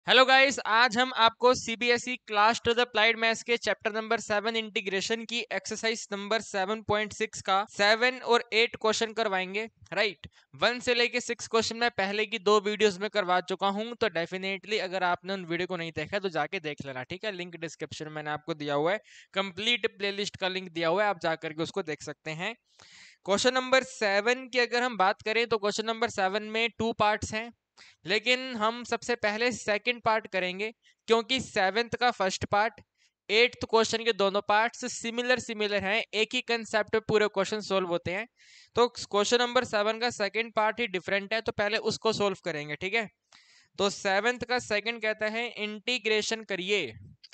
Hello guys, आज हम आपको CBSE class two the applied maths के चैप्टर नंबर 7 इंटीग्रेशन की एक्सरसाइज नंबर 7.6 का 7 और 8 क्वेश्चन करवाएंगे। राइट, 1 से लेके 6 क्वेश्चन मैं पहले की 2 वीडियोस में करवा चुका हूं, तो डेफिनेटली अगर आपने उन वीडियो को नहीं देखा तो जाके देख लेना। ठीक है, लिंक डिस्क्रिप्शन में मैंने आपको दिया हुआ है, कंप्लीट प्लेलिस्ट का लिंक दिया हुआ है, आप जाकर के उसको देख सकते हैं। क्वेश्चन नंबर 7 की अगर हम बात करें तो क्वेश्चन नंबर 7 में 2 पार्ट्स हैं, लेकिन हम सबसे पहले सेकंड पार्ट करेंगे, क्योंकि सेवेंथ का फर्स्ट पार्ट, एट्थ क्वेश्चन के दोनों पार्ट्स सिमिलर सिमिलर हैं, एक ही कंसेप्ट पे पूरे क्वेश्चन सोल्व होते हैं। तो क्वेश्चन नंबर 7 का सेकंड पार्ट ही डिफरेंट है, तो पहले उसको सोल्व करेंगे। ठीक है, तो सेवेंथ का सेकंड कहता है इंटीग्रेशन करिए।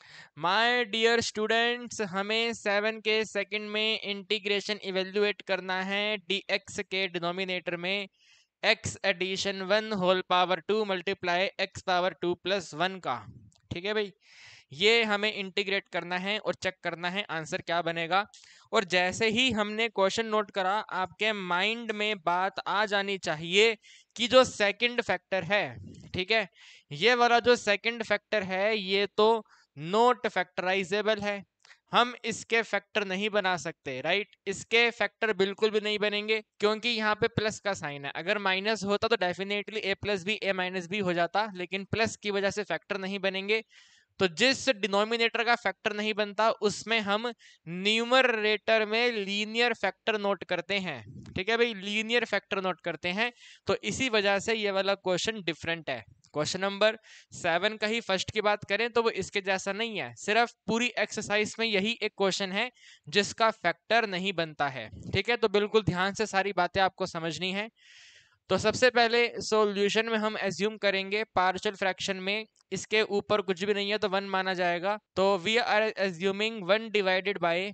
माय डियर स्टूडेंट्स, हमें 7 के सेकंड में इंटीग्रेशन इवेल्युएट करना है dx के डिनोमिनेटर में x addition 1 whole power 2 multiply x power 2 plus 1 का। ठीक है भाई, ये हमें इंटीग्रेट करना है और चेक करना है आंसर क्या बनेगा। और जैसे ही हमने क्वेश्चन नोट करा, आपके माइंड में बात आ जानी चाहिए कि जो सेकंड फैक्टर है, ठीक है, ये वाला जो सेकंड फैक्टर है ये तो नॉट फैक्टराइजेबल है, हम इसके फैक्टर नहीं बना सकते। राइट, इसके फैक्टर बिल्कुल भी नहीं बनेंगे, क्योंकि यहाँ पे प्लस का साइन है। अगर माइनस होता तो definitely A plus B A minus B हो जाता, लेकिन प्लस की वजह से फैक्टर नहीं बनेंगे। तो जिस डिनोमिनेटर का फैक्टर नहीं बनता उसमें हम न्यूमरेटर में लीनियर फैक्टर नोट करते हैं। ठीक है भाई, लीनियर फैक्टर नोट करते हैं, तो इसी वजह से ये वाला क्वेश्चन डिफरेंट है। क्वेश्चन नंबर 7 का ही फर्स्ट की बात करें तो वो इसके जैसा नहीं है, सिर्फ पूरी एक्सरसाइज में यही एक क्वेश्चन है जिसका फैक्टर नहीं बनता है। ठीक है, तो बिल्कुल ध्यान से सारी बातें आपको समझनी है। तो सबसे पहले सॉल्यूशन में हम एज्यूम करेंगे पार्शियल फ्रैक्शन में इसके ऊपर कुछ भी नहीं है तो 1 माना जाएगा। तो we are assuming 1 divided by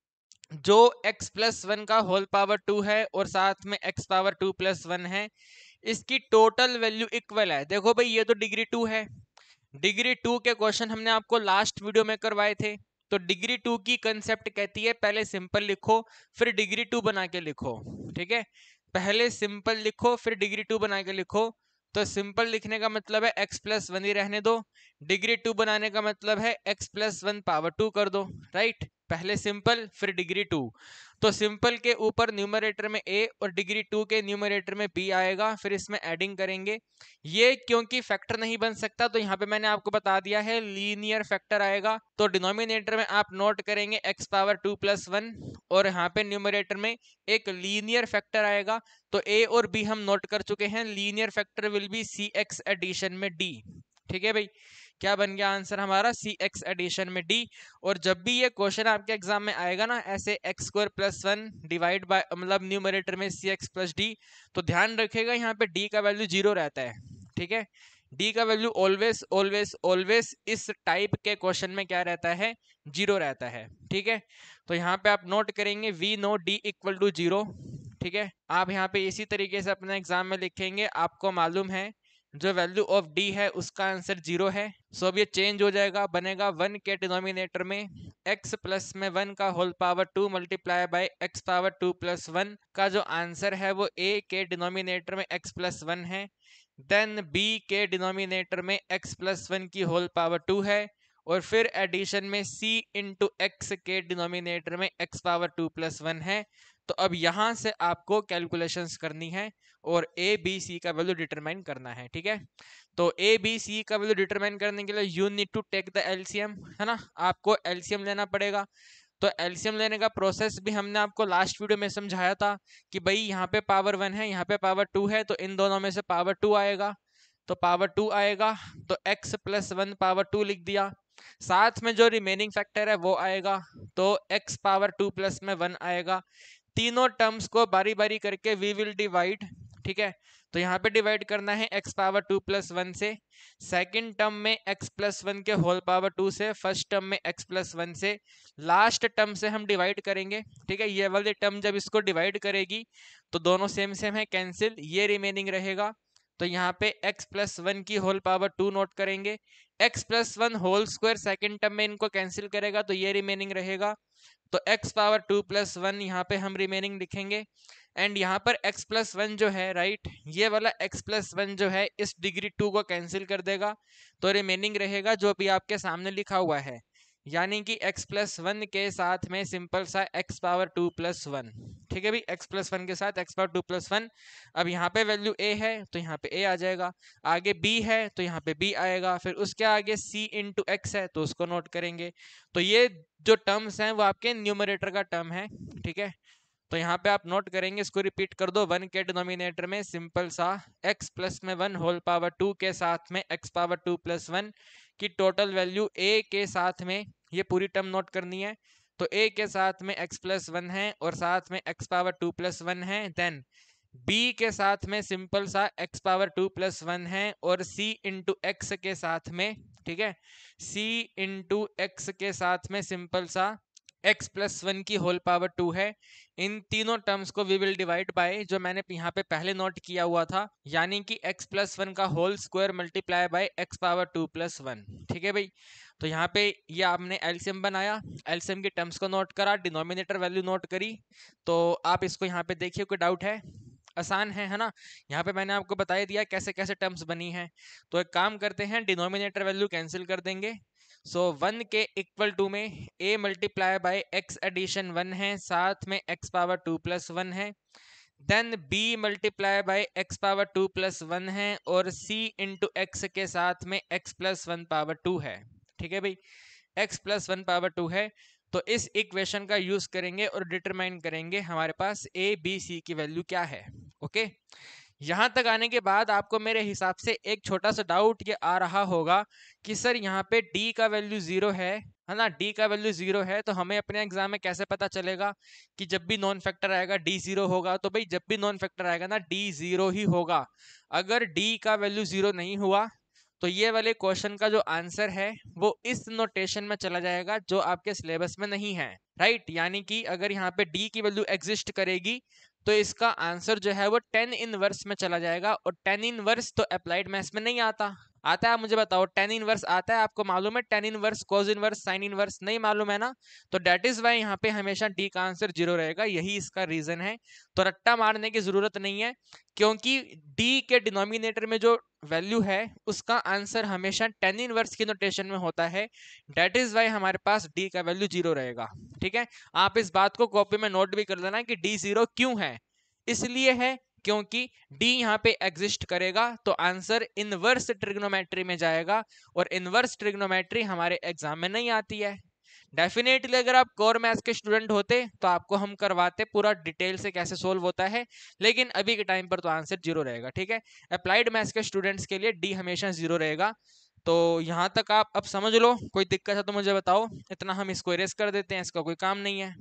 जो x प्लस 1 का होल पावर 2 है और साथ में x पावर 2 प्लस 1 है, इसकी टोटल वैल्यू इक्वल है। देखो भाई, ये तो डिग्री 2 है, डिग्री 2 के क्वेश्चन हमने आपको लास्ट वीडियो में करवाए थे। तो डिग्री 2 की कंसेप्ट कहती है पहले सिंपल लिखो फिर डिग्री 2 बना के लिखो। ठीक है, पहले सिंपल लिखो फिर डिग्री 2 बना के लिखो। तो सिंपल लिखने का मतलब है x प्लस 1 ही रहने दो, डिग्री 2 बनाने का मतलब है x प्लस 1 पावर 2 कर दो। राइट, पहले सिंपल फिर डिग्री 2। तो सिंपल के ऊपर न्यूमरेटर में a और डिग्री 2 के न्यूमरेटर में b आएगा, फिर इसमें एडिंग करेंगे। ये क्योंकि फैक्टर नहीं बन सकता तो यहाँ पे मैंने आपको बता दिया है लीनियर फैक्टर आएगा। तो डिनोमिनेटर में आप नोट करेंगे x पावर 2 प्लस 1 और यहाँ पे न्यूमरेटर में एक लीनियर फैक्टर आएगा। तो a और b हम नोट कर चुके हैं, linear factor will be cx addition में d। ठीक है भाई, क्या बन गया आंसर हमारा, cx एडिशन में d। और जब भी ये क्वेश्चन आपके एग्जाम में आएगा ना, ऐसे x square plus 1 divide by मतलब न्यूमरेटर में cx प्लस d, तो ध्यान रखिएगा यहाँ पे d का वैल्यू 0 रहता है। ठीक है, d का वैल्यू ऑलवेज ऑलवेज ऑलवेज इस टाइप के क्वेश्चन में क्या रहता है, 0 रहता है। ठीक है, तो यहाँ पे आप नोट करेंगे we know d equal to 0। ठीक है, आप यहाँ पे इसी तरीके से अपने एग्जाम में लिखेंगे, आपको मालूम है जो वैल्यू ऑफ d है उसका आंसर 0 है। सो अब ये चेंज हो जाएगा, बनेगा 1 के डिनोमिनेटर में x प्लस में 1 का whole power 2 multiply by x power 2 plus 1 का जो आंसर है वो a के डिनोमिनेटर में x प्लस 1 है। देन b के डिनोमिनेटर में x प्लस 1 की होल पावर 2 है, और फिर एडिशन में c इंटू एक्स के डिनोमिनेटर में x पावर 2 प्लस 1 है। तो अब यहाँ से आपको कैलकुलेशंस करनी है और ए बी सी का वैल्यू डिटरमाइन करना है। ठीक है, तो ए बी सी का वैल्यू डिटरमाइन करने के लिए you need to take the LCM, है ना, आपको एलसीएम लेना पड़ेगा। तो एलसीएम लेने का प्रोसेस भी हमने आपको लास्ट वीडियो में समझाया था कि भाई यहाँ पे पावर 1 है, यहाँ पे पावर 2 है, तो इन दोनों में से पावर 2 आएगा। तो पावर 2 आएगा तो x प्लस 1 पावर 2 लिख दिया, साथ में जो रिमेनिंग फैक्टर है वो आएगा, तो x पावर 2 प्लस में 1 आएगा। तीनों टर्म्स को बारी बारी करके वी विल डिवाइड। ठीक है, तो यहाँ पे डिवाइड करना है x पावर 2 प्लस 1 से, सेकेंड टर्म में x प्लस 1 के होल पावर 2 से, फर्स्ट टर्म में x प्लस 1 से, लास्ट टर्म से हम डिवाइड करेंगे। ठीक है, ये वाली टर्म जब इसको डिवाइड करेगी तो दोनों सेम सेम है, कैंसिल, ये रिमेनिंग रहेगा। तो यहाँ पे x प्लस 1 की होल पावर 2 नोट करेंगे। x plus 1 whole square second term में इनको कैंसिल करेगा तो ये रिमेनिंग रहेगा। तो x पावर 2 प्लस 1 यहाँ पे हम रिमेनिंग लिखेंगे। एंड यहाँ पर x प्लस 1 जो है राइट, ये वाला x प्लस 1 जो है इस डिग्री 2 को कैंसिल कर देगा, तो रिमेनिंग रहेगा जो भी आपके सामने लिखा हुआ है, यानी कि x प्लस 1 के साथ में सिंपल सा x पावर 2 प्लस 1। ठीक है भाई, x प्लस 1 के साथ x पावर 2 प्लस 1। अब यहाँ पे वैल्यू a है तो यहाँ पे a आ जाएगा, आगे b है तो यहाँ पे b आएगा, फिर उसके आगे c इंटू एक्स है तो उसको नोट करेंगे। तो ये जो टर्म्स हैं वो आपके न्यूमरेटर का टर्म है। ठीक है, तो यहाँ पे आप नोट करेंगे, इसको रिपीट कर दो। 1 के डिनोमिनेटर में सिंपल सा x प्लस में 1 होल पावर 2 के साथ में x पावर 2 प्लस 1 की टोटल वैल्यू a के साथ में ये पूरी टर्म नोट करनी है। तो a के साथ में x प्लस 1 है और साथ में x पावर 2 प्लस 1 है। देन b के साथ में सिंपल सा x पावर 2 प्लस 1 है और c इंटू एक्स के साथ में, ठीक है, c इंटू एक्स के साथ में सिंपल सा x प्लस 1 की होल पावर 2 है। इन तीनों टर्म्स को वी विल डिवाइड बाय जो मैंने यहाँ पे पहले नोट किया हुआ था, यानी कि x प्लस 1 का whole square multiply by x power 2 plus 1। ठीक है भाई, तो यहाँ पे ये आपने एलसीएम बनाया, एलसीएम की टर्म्स को नोट करा, डिनोमिनेटर वैल्यू नोट करी। तो आप इसको यहाँ पे देखिए, कोई डाउट है? आसान है ना? यहाँ पे मैंने आपको बता दिया कैसे कैसे टर्म्स बनी है। तो एक काम करते हैं, डिनोमिनेटर वैल्यू कैंसिल कर देंगे। सो 1 के इक्वल टू में a multiply by x addition 1 है, साथ में x पावर 2 प्लस 1 है। Then b multiply by x power 2 plus 1 है और c इंटू एक्स के साथ में x प्लस 1 पावर 2 है। ठीक है भाई, x प्लस 1 पावर 2 है। तो इस इक्वेशन का यूज करेंगे और डिटरमाइन करेंगे हमारे पास a b c की वैल्यू क्या है। ओके, यहाँ तक आने के बाद आपको मेरे हिसाब से एक छोटा सा डाउट ये आ रहा होगा कि सर यहाँ पे d का वैल्यू 0 है ना? d का वैल्यू 0 है तो हमें अपने एग्जाम में कैसे पता चलेगा कि जब भी नॉन फैक्टर आएगा d 0 होगा? तो भाई जब भी नॉन फैक्टर आएगा ना d 0 ही होगा। अगर d का वैल्यू 0 नहीं हुआ तो ये वाले क्वेश्चन का जो आंसर है वो इस नोटेशन में चला जाएगा जो आपके सिलेबस में नहीं है, राइट? यानी कि अगर यहाँ पे d की वैल्यू एग्जिस्ट करेगी तो इसका आंसर जो है वो 10 इनवर्स में चला जाएगा, और 10 इनवर्स तो अप्लाइड मैथ्स में नहीं आता। आता है? मुझे बताओ, 10 इनवर्स आता है? आपको मालूम है 10 inverse, cos inverse, sine inverse? नहीं मालूम है ना? तो डेट इज वाई यहाँ पे हमेशा डी का आंसर 0 रहेगा, यही इसका रीजन है। तो रट्टा मारने की जरूरत नहीं है, क्योंकि डी के डिनोमिनेटर में जो वैल्यू है उसका आंसर हमेशा 10 इनवर्स की नोटेशन में होता है। डेट इज वाई हमारे पास डी का वैल्यू 0 रहेगा। ठीक है, आप इस बात को कॉपी में नोट भी कर लेना कि डी 0 क्यों है। इसलिए है क्योंकि d यहाँ पे एग्जिस्ट करेगा तो आंसर इनवर्स ट्रिग्नोमेट्री में जाएगा, और इनवर्स ट्रिग्नोमेट्री हमारे एग्जाम में नहीं आती है। डेफिनेटली अगर आप कोर मैथ्स के स्टूडेंट होते तो आपको हम करवाते पूरा डिटेल से कैसे सोल्व होता है, लेकिन अभी के टाइम पर तो आंसर 0 रहेगा। ठीक है, अप्लाइड मैथ्स के स्टूडेंट्स के लिए डी हमेशा 0 रहेगा। तो यहाँ तक आप अब समझ लो, कोई दिक्कत है तो मुझे बताओ, इतना हम इसको इरेज कर देते हैं, इसका कोई काम नहीं है।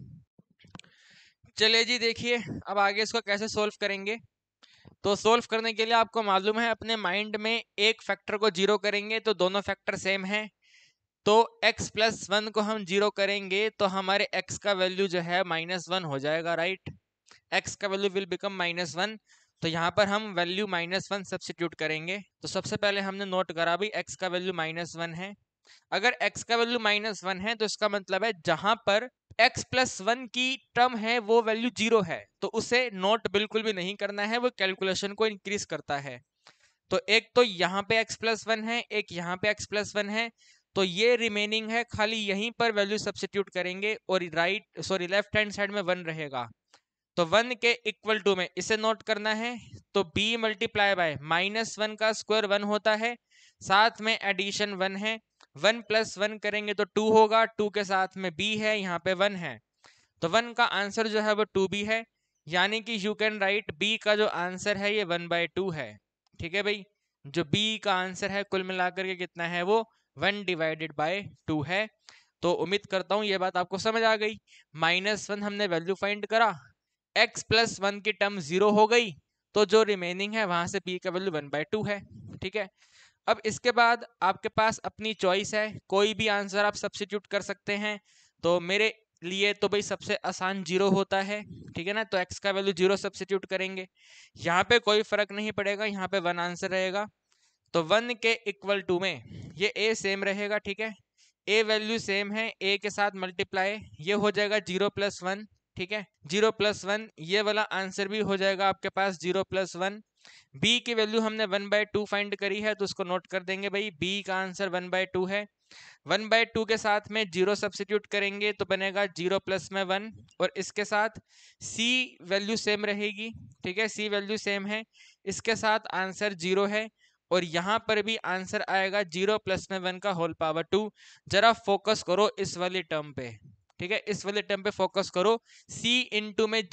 चलिए जी, देखिए अब आगे इसको कैसे सोल्व करेंगे। तो सोल्व करने के लिए आपको मालूम है, अपने माइंड में एक फैक्टर को 0 करेंगे तो दोनों फैक्टर सेम है। तो x प्लस 1 को हम 0 करेंगे तो हमारे x का वैल्यू जो है -1 हो जाएगा, राइट? x का वैल्यू विल बिकम -1। तो यहाँ पर हम वैल्यू -1 सब्स्टिट्यूट करेंगे। तो सबसे पहले हमने नोट करा भी x का वैल्यू -1 है। अगर x का वैल्यू -1 है तो इसका मतलब है जहां पर x प्लस 1 की टर्म है वो वैल्यू 0 है, तो उसे नोट बिल्कुल भी नहीं करना है, वो कैलकुलेशन को इंक्रीज करता है। तो एक तो यहाँ पे x प्लस 1 है, एक यहाँ पे x प्लस 1 है, तो ये रिमेनिंग है, खाली यहीं पर वैल्यू सब्स्टिट्यूट करेंगे और लेफ्ट हैंड साइड में 1 रहेगा। तो 1 के इक्वल टू में इसे नोट करना है, तो b मल्टीप्लाई बाय -1 का स्क्वायर 1 होता है, साथ में एडिशन 1 है। 1 प्लस 1 करेंगे तो 2 होगा, 2 के साथ में b है, यहाँ पे 1 है, तो 1 का आंसर जो है वो 2b है। यानी कि यू कैन राइट b का जो आंसर है ये 1/2 है। ठीक है भाई, जो b का आंसर है कुल मिलाकर के कितना है, वो 1/2 है। तो उम्मीद करता हूँ ये बात आपको समझ आ गई। -1 हमने वैल्यू फाइंड करा, x प्लस 1 की टर्म 0 हो गई, तो जो रिमेनिंग है वहां से b का वैल्यू 1/2 है। ठीक है, अब इसके बाद आपके पास अपनी चॉइस है, कोई भी आंसर आप सब्स्टिट्यूट कर सकते हैं। तो मेरे लिए तो भाई सबसे आसान 0 होता है, ठीक है ना। तो x का वैल्यू 0 सब्स्टिट्यूट करेंगे, यहाँ पे कोई फर्क नहीं पड़ेगा, यहाँ पे 1 आंसर रहेगा। तो 1 के इक्वल टू में ये a सेम रहेगा, ठीक है, a वैल्यू सेम है, a के साथ मल्टीप्लाई, ये हो जाएगा 0+1, ठीक है, 0+1, ये वाला आंसर भी हो जाएगा आपके पास 0+1। b की वैल्यू हमने 1/2 फाइंड करी है, तो उसको नोट कर देंगे भाई, b का आंसर 1/2 है। 1/2 के साथ में 0 सब्स्टिट्यूट करेंगे तो बनेगा 0 प्लस में 1, और इसके साथ c वैल्यू सेम रहेगी, ठीक है, c वैल्यू सेम है, इसके साथ आंसर 0 है, और यहाँ पर भी आंसर आएगा 0 प्लस में 1 का होल पावर 2। जरा फोकस करो इस वाली टर्म पे, ठीक है, इस वाले टर्म पे फोकस करो, c इंटू में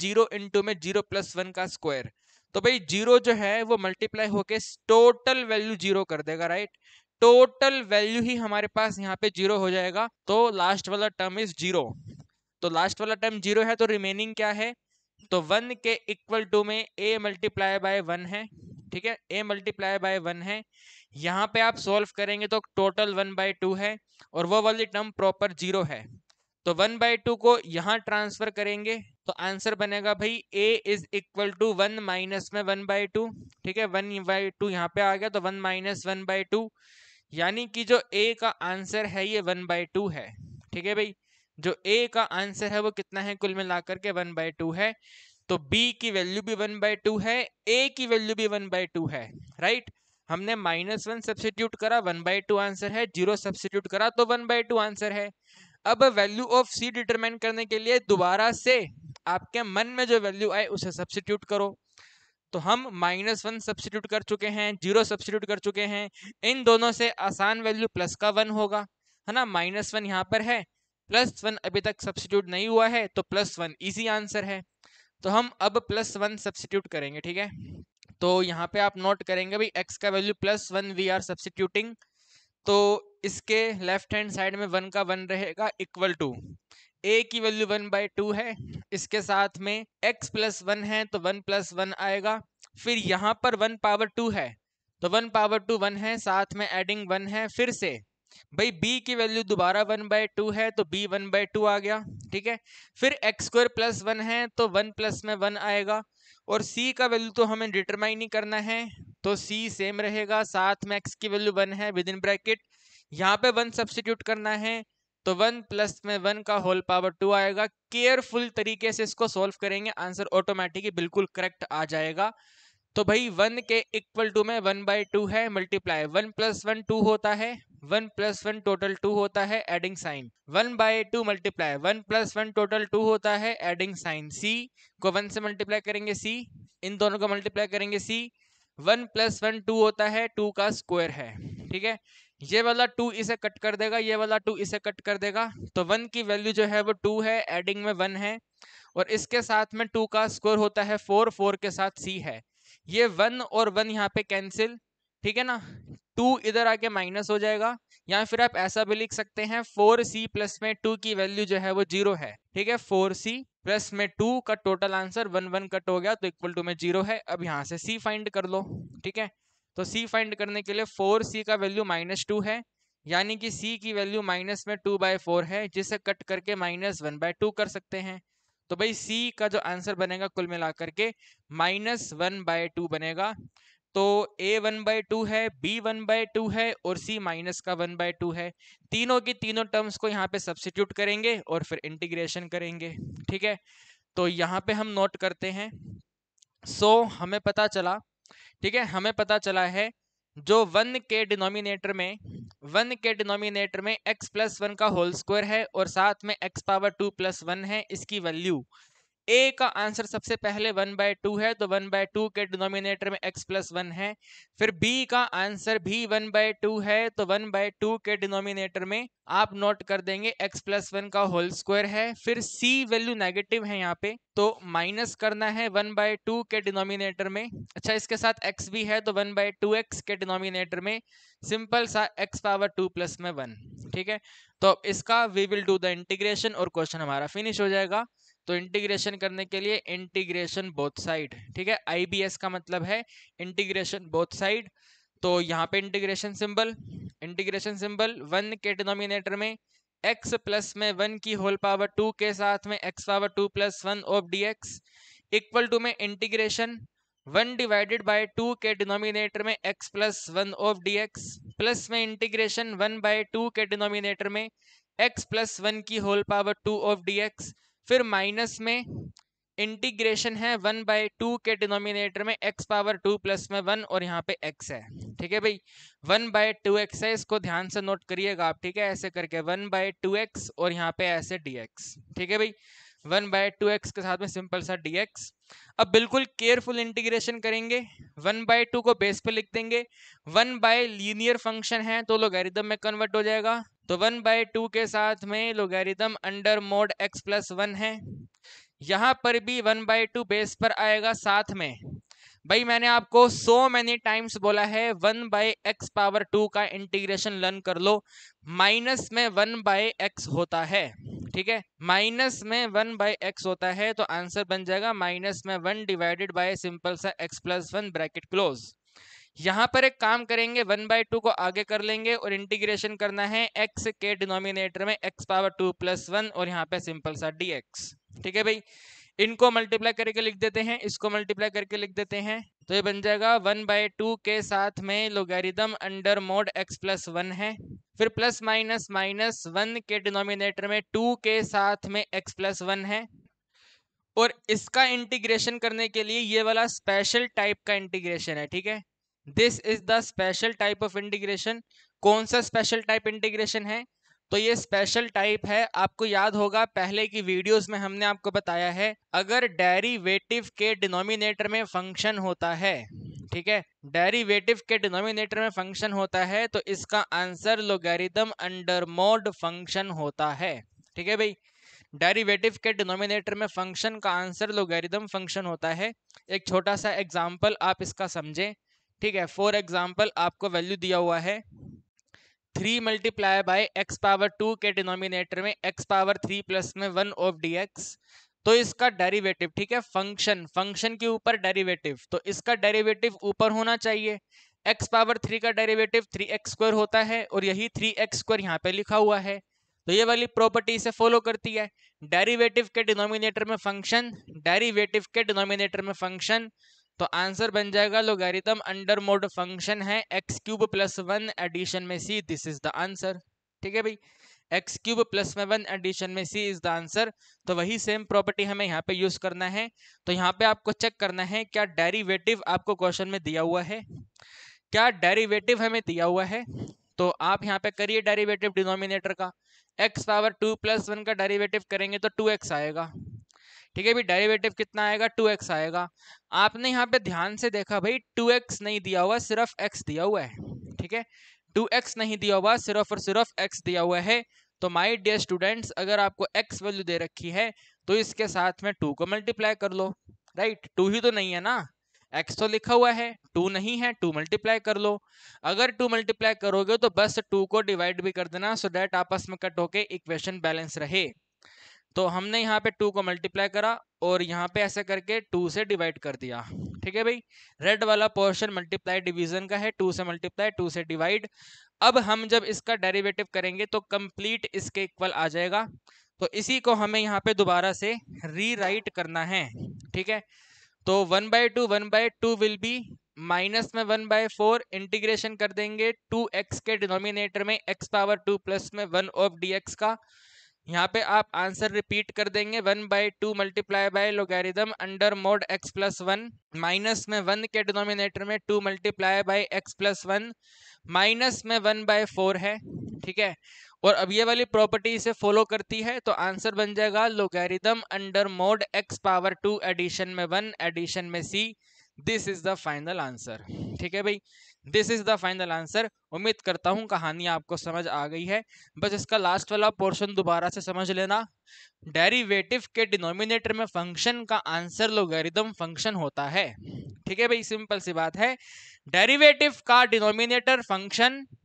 0 प्लस 1 का स्क्वायर। तो भाई 0 जो है वो मल्टीप्लाई होके टोटल वैल्यू 0 कर देगा, राइट, टोटल वैल्यू ही हमारे पास यहाँ पे 0 हो जाएगा, तो लास्ट वाला टर्म इज 0। तो लास्ट वाला टर्म 0 है, तो रिमेनिंग क्या है, तो 1 के इक्वल टू में a मल्टीप्लाई बाय 1 है, ठीक है, a मल्टीप्लाई बाय 1 है। यहाँ पे आप सॉल्व करेंगे तो टोटल 1/2 है, और वो वाली टर्म प्रॉपर 0 है, तो 1/2 को यहाँ ट्रांसफर करेंगे तो आंसर बनेगा भाई a is equal to 1 minus में 1/2, ठीक है, 1/2 यहाँ पे आ गया, तो 1 माइनस 1/2, यानी कि जो a का आंसर है ये 1/2 है, ठीक है भाई, जो a का आंसर है वो कितना है, कुल मिलाकर के 1/2 है। तो b की वैल्यू भी 1/2 है, a की वैल्यू भी 1/2 है, राइट। हमने -1 सब्स्टिट्यूट करा, 1/2 आंसर है, 0 सब्स्टिट्यूट करा तो 1/2 आंसर है। अब वैल्यू ऑफ c डिटरमाइन करने के लिए दोबारा से आपके मन में जो वैल्यू आए उसे सब्स्टिट्यूट करो। तो हम -1 सब्स्टिट्यूट कर चुके हैं, 0 सब्स्टिट्यूट कर चुके हैं, इन दोनों से आसान वैल्यू प्लस का 1 होगा, है ना, -1 यहाँ पर है, +1 अभी तक सब्स्टिट्यूट नहीं हुआ है, तो +1 इजी आंसर है। तो हम अब +1 सब्स्टिट्यूट करेंगे, ठीक है। तो यहाँ पे आप नोट करेंगे भाई x का वैल्यू +1 वी आर सब्स्टिट्यूटिंग, तो इसके लेफ्ट हैंड साइड में 1 का 1 रहेगा, इक्वल टू a की वैल्यू 1/2 है, इसके साथ में x प्लस 1 है तो 1 + 1 आएगा, फिर यहाँ पर 1 पावर 2 है तो 1 पावर 2 1 है, साथ में एडिंग 1 है, फिर से भाई b की वैल्यू दोबारा 1/2 है तो b 1/2 आ गया, ठीक है, फिर x² + 1 है तो 1 + में 1 आएगा, और c का वैल्यू तो हमें डिटरमाइन ही करना है, तो c सेम रहेगा, साथ में x की वैल्यू 1 है विद इन ब्रैकेट, यहाँ पे 1 सब्स्टिट्यूट करना है, तो 1 + में 1 का होल पावर 2 आएगा। केयरफुल तरीके से इसको सॉल्व करेंगे, आंसर ऑटोमेटिकली बिल्कुल करेक्ट आ जाएगा। तो भाई 1 के इक्वल टू में 1/2 है, मल्टीप्लाई 1 + 1 2 होता है, 1 + 1 टोटल 2 होता है, एडिंग साइन 1/2 मल्टीप्लाई 1 + 1 टोटल 2 होता है, एडिंग साइन, c को 1 से मल्टीप्लाई करेंगे, c इन दोनों को मल्टीप्लाई करेंगे, c 1 + 1 2 होता है, 2 का स्क्वायर है, ठीक है, ये वाला 2 इसे कट कर देगा, ये वाला 2 इसे कट कर देगा, तो 1 की वैल्यू जो है वो 2 है, एडिंग में 1 है, और इसके साथ में 2 का स्क्वायर होता है 4, 4 के साथ c है, ये 1 और 1 यहाँ पे कैंसिल, ठीक है ना, 2 इधर आके माइनस हो जाएगा, या फिर आप ऐसा भी लिख सकते हैं 4c प्लस में 2 की वैल्यू जो है वो 0 है, ठीक है, 4c प्लस में 2 का टोटल आंसर 1 1 कट हो गया तो इक्वल टू में 0 है। अब यहाँ से c फाइंड कर लो, ठीक है, तो c फाइंड करने के लिए 4c का वैल्यू -2 है, यानी कि c की वैल्यू -2/4 है, जिसे कट करके -1/2 कर सकते हैं, तो भाई c का जो आंसर बनेगा कुल मिलाकर के -1/2 बनेगा। तो a 1/2 है, b 1/2 है, और c माइनस का 1/2 है, तीनों की तीनों टर्म्स को यहाँ पे सब्स्टिट्यूट करेंगे और फिर इंटीग्रेशन करेंगे, ठीक है। तो यहाँ पे हम नोट करते हैं, हमें पता चला, ठीक है, हमें पता चला है जो 1 के डिनोमिनेटर में x + 1 का होल स्क्वायर है और साथ में x पावर 2 + 1 है, इसकी वैल्यू a का आंसर सबसे पहले 1/2 है, तो 1/2 के डिनोमिनेटर में x + 1 है, फिर b का आंसर भी 1/2 है, तो 1/2 के डिनोमिनेटर में आप नोट कर देंगे x + 1 का होल स्क्वायर है, फिर c वैल्यू नेगेटिव है यहाँ पे, तो माइनस करना है 1/2 के डिनोमिनेटर में, अच्छा इसके साथ x भी है तो 1/2x के डिनोमिनेटर में, सिंपल सा x पावर 2 + में 1, ठीक है। तो अब इसका we will do the integration और क्वेश्चन हमारा फिनिश हो जाएगा। तो इंटीग्रेशन करने के लिए इंटीग्रेशन बोथ साइड, ठीक है, IBS का मतलब है इंटीग्रेशन बोथ साइड। तो यहाँ पे इंटीग्रेशन सिंबल 1 के डिनोमिनेटर में x प्लस में 1 की होल पावर 2 के साथ में x power 2 plus 1 of dx equal to में इंटीग्रेशन 1 डिवाइडेड बाय 2 के डिनोमिनेटर में x plus 1 of dx plus में इंटीग्रेशन 1 बाय 2 के डिनोमिनेटर में x प्लस 1 की होल पावर 2 ऑफ dx फिर माइनस में इंटीग्रेशन है 1 बाय 2 के डिनोमिनेटर में x पावर 2 प्लस में 1 और यहाँ पे x है। ठीक है भाई, 1 बाय 2x है, इसको ध्यान से नोट करिएगा आप। ठीक है, ऐसे करके 1 बाय 2x और यहाँ पे ऐसे dx। ठीक है भाई, 1 बाय 2x के साथ में सिंपल सा dx। अब बिल्कुल केयरफुल इंटीग्रेशन करेंगे, 1 बाय 2 को बेस पे लिख देंगे, 1 बाय लीनियर फंक्शन है तो लोगैरिथम में कन्वर्ट हो जाएगा, तो 1 बाय 2 के साथ में logarithm under mod x plus 1 है। यहाँ पर भी 1 बाय 2 बेस पर आएगा साथ में। भाई मैंने आपको so many टाइम्स बोला है 1 बाय x पावर 2 का इंटीग्रेशन लर्न कर लो, माइनस में 1 बाय x होता है। ठीक है, माइनस में 1 बाय x होता है तो आंसर बन जाएगा माइनस में 1 डिवाइडेड बाय सिंपल सा x प्लस 1 ब्रैकेट क्लोज। यहाँ पर एक काम करेंगे, 1 बाय 2 को आगे कर लेंगे और इंटीग्रेशन करना है x के डिनोमिनेटर में x पावर 2 प्लस 1 और यहाँ पे सिंपल सा dx। ठीक है भाई, इनको मल्टीप्लाई करके लिख देते हैं, इसको मल्टीप्लाई करके लिख देते हैं, तो ये बन जाएगा 1 बाय 2 के साथ में logarithm under mod x plus 1 है, फिर प्लस माइनस माइनस 1 के डिनोमिनेटर में 2 के साथ में x प्लस 1 है, और इसका इंटीग्रेशन करने के लिए ये वाला स्पेशल टाइप का इंटीग्रेशन है। ठीक है, this is the special type of integration. कौन सा स्पेशल टाइप इंटीग्रेशन है? तो ये स्पेशल टाइप है, आपको याद होगा पहले की वीडियोस में हमने आपको बताया है, अगर डेरिवेटिव के डिनोमिनेटर में फंक्शन होता है, ठीक है, डेरिवेटिव के डिनोमिनेटर में फंक्शन होता है तो इसका answer logarithm under mod function होता है। ठीक है भाई, डेरिवेटिव के डिनोमिनेटर में फंक्शन का आंसर लोगैरिथम फंक्शन होता है। एक छोटा सा एग्जांपल आप इसका समझें। ठीक है, फॉर एग्जांपल आपको वैल्यू दिया हुआ है 3 मल्टीप्लाई बाय x पावर 2 के डिनोमिनेटर में x पावर 3 प्लस में 1 ऑफ dx, तो इसका डेरिवेटिव, ठीक है, फंक्शन के ऊपर डेरिवेटिव, तो इसका डेरिवेटिव ऊपर होना चाहिए। x पावर 3 का डेरिवेटिव 3x स्क्वायर होता है और यही 3x स्क्वायर यहाँ पे लिखा हुआ है, तो ये वाली प्रॉपर्टी से फॉलो करती है। डेरिवेटिव के डिनोमिनेटर में फंक्शन, डेरिवेटिव के डिनोमिनेटर में फंक्शन, तो आंसर बन जाएगा लोगैरिथम अंडर मोड फंक्शन है x क्यूब प्लस 1 एडिशन में c, this is the answer. ठीक है भाई, x क्यूब प्लस में 1 एडिशन में c इज द आंसर। तो वही सेम प्रॉपर्टी हमें यहाँ पे यूज करना है। तो यहाँ पे आपको चेक करना है क्या डेरिवेटिव आपको क्वेश्चन में दिया हुआ है, क्या डेरिवेटिव हमें दिया हुआ है, तो आप यहाँ पे करिए डेरिवेटिव डिनोमिनेटर का, x पावर 2 प्लस 1 का डेरिवेटिव करेंगे तो 2x आएगा। ठीक है भाई, डेरिवेटिव कितना आएगा, 2x आएगा। आपने यहाँ पे ध्यान से देखा भाई 2x नहीं दिया हुआ, सिर्फ x दिया हुआ है। ठीक है, 2x नहीं दिया हुआ, सिर्फ और सिर्फ x दिया हुआ है। तो माय डियर स्टूडेंट्स, अगर आपको x वैल्यू दे रखी है तो इसके साथ में 2 को मल्टीप्लाई कर लो। राइट, 2 ही तो नहीं है ना, x तो लिखा हुआ है, 2 नहीं है, 2 मल्टीप्लाई कर लो। अगर 2 मल्टीप्लाई करोगे तो बस 2 को डिवाइड भी कर देना, सो दैट आपस में कट होके इक्वेशन बैलेंस रहे। तो हमने यहाँ पे 2 को मल्टीप्लाई करा और यहाँ पे ऐसे करके 2 से डिवाइड कर दिया। ठीक है भाई, रेड वाला पोर्शन मल्टीप्लाई डिवीजन का है, 2 से मल्टीप्लाई 2 से डिवाइड। अब हम जब इसका डेरिवेटिव करेंगे तो कंप्लीट इसके इक्वल आ जाएगा, तो इसी को हमें यहाँ पे दोबारा से रीराइट करना है। ठीक है, तो 1/2 विल बी माइनस में 1/4, इंटीग्रेशन कर देंगे 2x के डिनोमिनेटर में x पावर 2 प्लस में 1 ऑफ dx का। यहाँ पे आप आंसर रिपीट कर देंगे 1/2 multiply by logarithm under mod x plus 1, minus में 1 के डिनोमिनेटर में 2 multiply by x plus 1, minus में 1/4 है। ठीक है, और अब ये वाली प्रॉपर्टी से फॉलो करती है, तो आंसर बन जाएगा logarithm under mod x power 2 addition में 1 एडिशन में c, this is the final answer. ठीक है भाई, this is the final answer. उम्मीद करता हूं कहानी आपको समझ आ गई है, बस इसका लास्ट वाला पोर्शन दोबारा से समझ लेना। डेरिवेटिव के डिनोमिनेटर में फंक्शन का आंसर लोगैरिथम फंक्शन होता है। ठीक है भाई, सिंपल सी बात है, डेरिवेटिव का डिनोमिनेटर फंक्शन,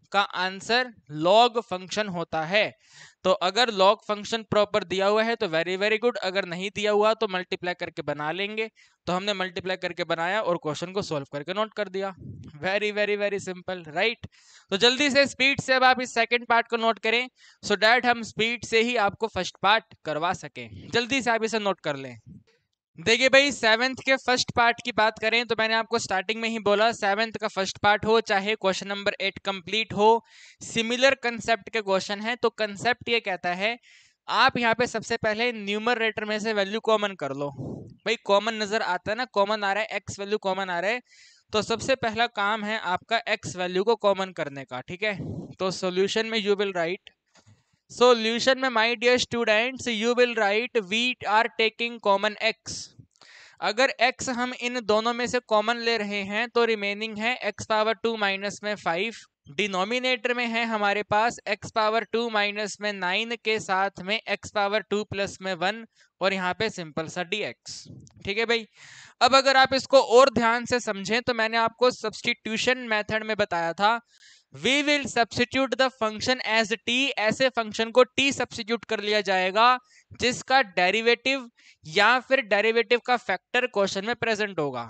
का आंसर लॉग फंक्शन होता है। तो अगर लॉग फंक्शन प्रॉपर दिया हुआ है तो वेरी वेरी गुड, अगर नहीं दिया हुआ तो मल्टीप्लाई करके बना लेंगे। तो हमने मल्टीप्लाई करके बनाया और क्वेश्चन को सॉल्व करके नोट कर दिया। Very very very simple, right. तो जल्दी से स्पीड से अब आप इस सेकंड पार्ट को नोट करें, सो डैट हम स्पीड से ही आपको फर्स्ट पार्ट करवा सकें। जल्दी से आप इसे नोट कर लें। देखिए भाई, सेवेंथ के फर्स्ट पार्ट की बात करें तो मैंने आपको स्टार्टिंग में ही बोला, सेवेंथ का फर्स्ट पार्ट हो चाहे क्वेश्चन नंबर 8 कंप्लीट हो, सिमिलर कंसेप्ट के क्वेश्चन है। तो कंसेप्ट ये कहता है, आप यहाँ पे सबसे पहले न्यूमरेटर में से वैल्यू कॉमन कर लो। भाई कॉमन नजर आता है ना, कॉमन आ रहा है, एक्स वैल्यू कॉमन आ रहा है। तो सबसे पहला काम है आपका एक्स वैल्यू को कॉमन करने का, ठीक है। तो सॉल्यूशन में यू विल राइट, सॉल्यूशन में my dear students you will write we are taking common x। अगर x हम इन दोनों में से कॉमन ले रहे हैं तो रिमेनिंग है x पावर 2 माइनस में 5, डिनोमिनेटर में है हमारे पास x पावर 2 माइनस में 9 के साथ में x पावर 2 प्लस में 1, और यहाँ पे सिंपल सा dx। ठीक है भाई। अब अगर आप इसको और ध्यान से समझें तो मैंने आपको सब्स्टिट्यूशन मेथड में बताया था, we will substitute the function as t. ऐसे फंक्शन को टी सब्स्टिट्यूट कर लिया जाएगा जिसका डेरिवेटिव या फिर डेरिवेटिव का फैक्टर क्वेश्चन में प्रेजेंट होगा।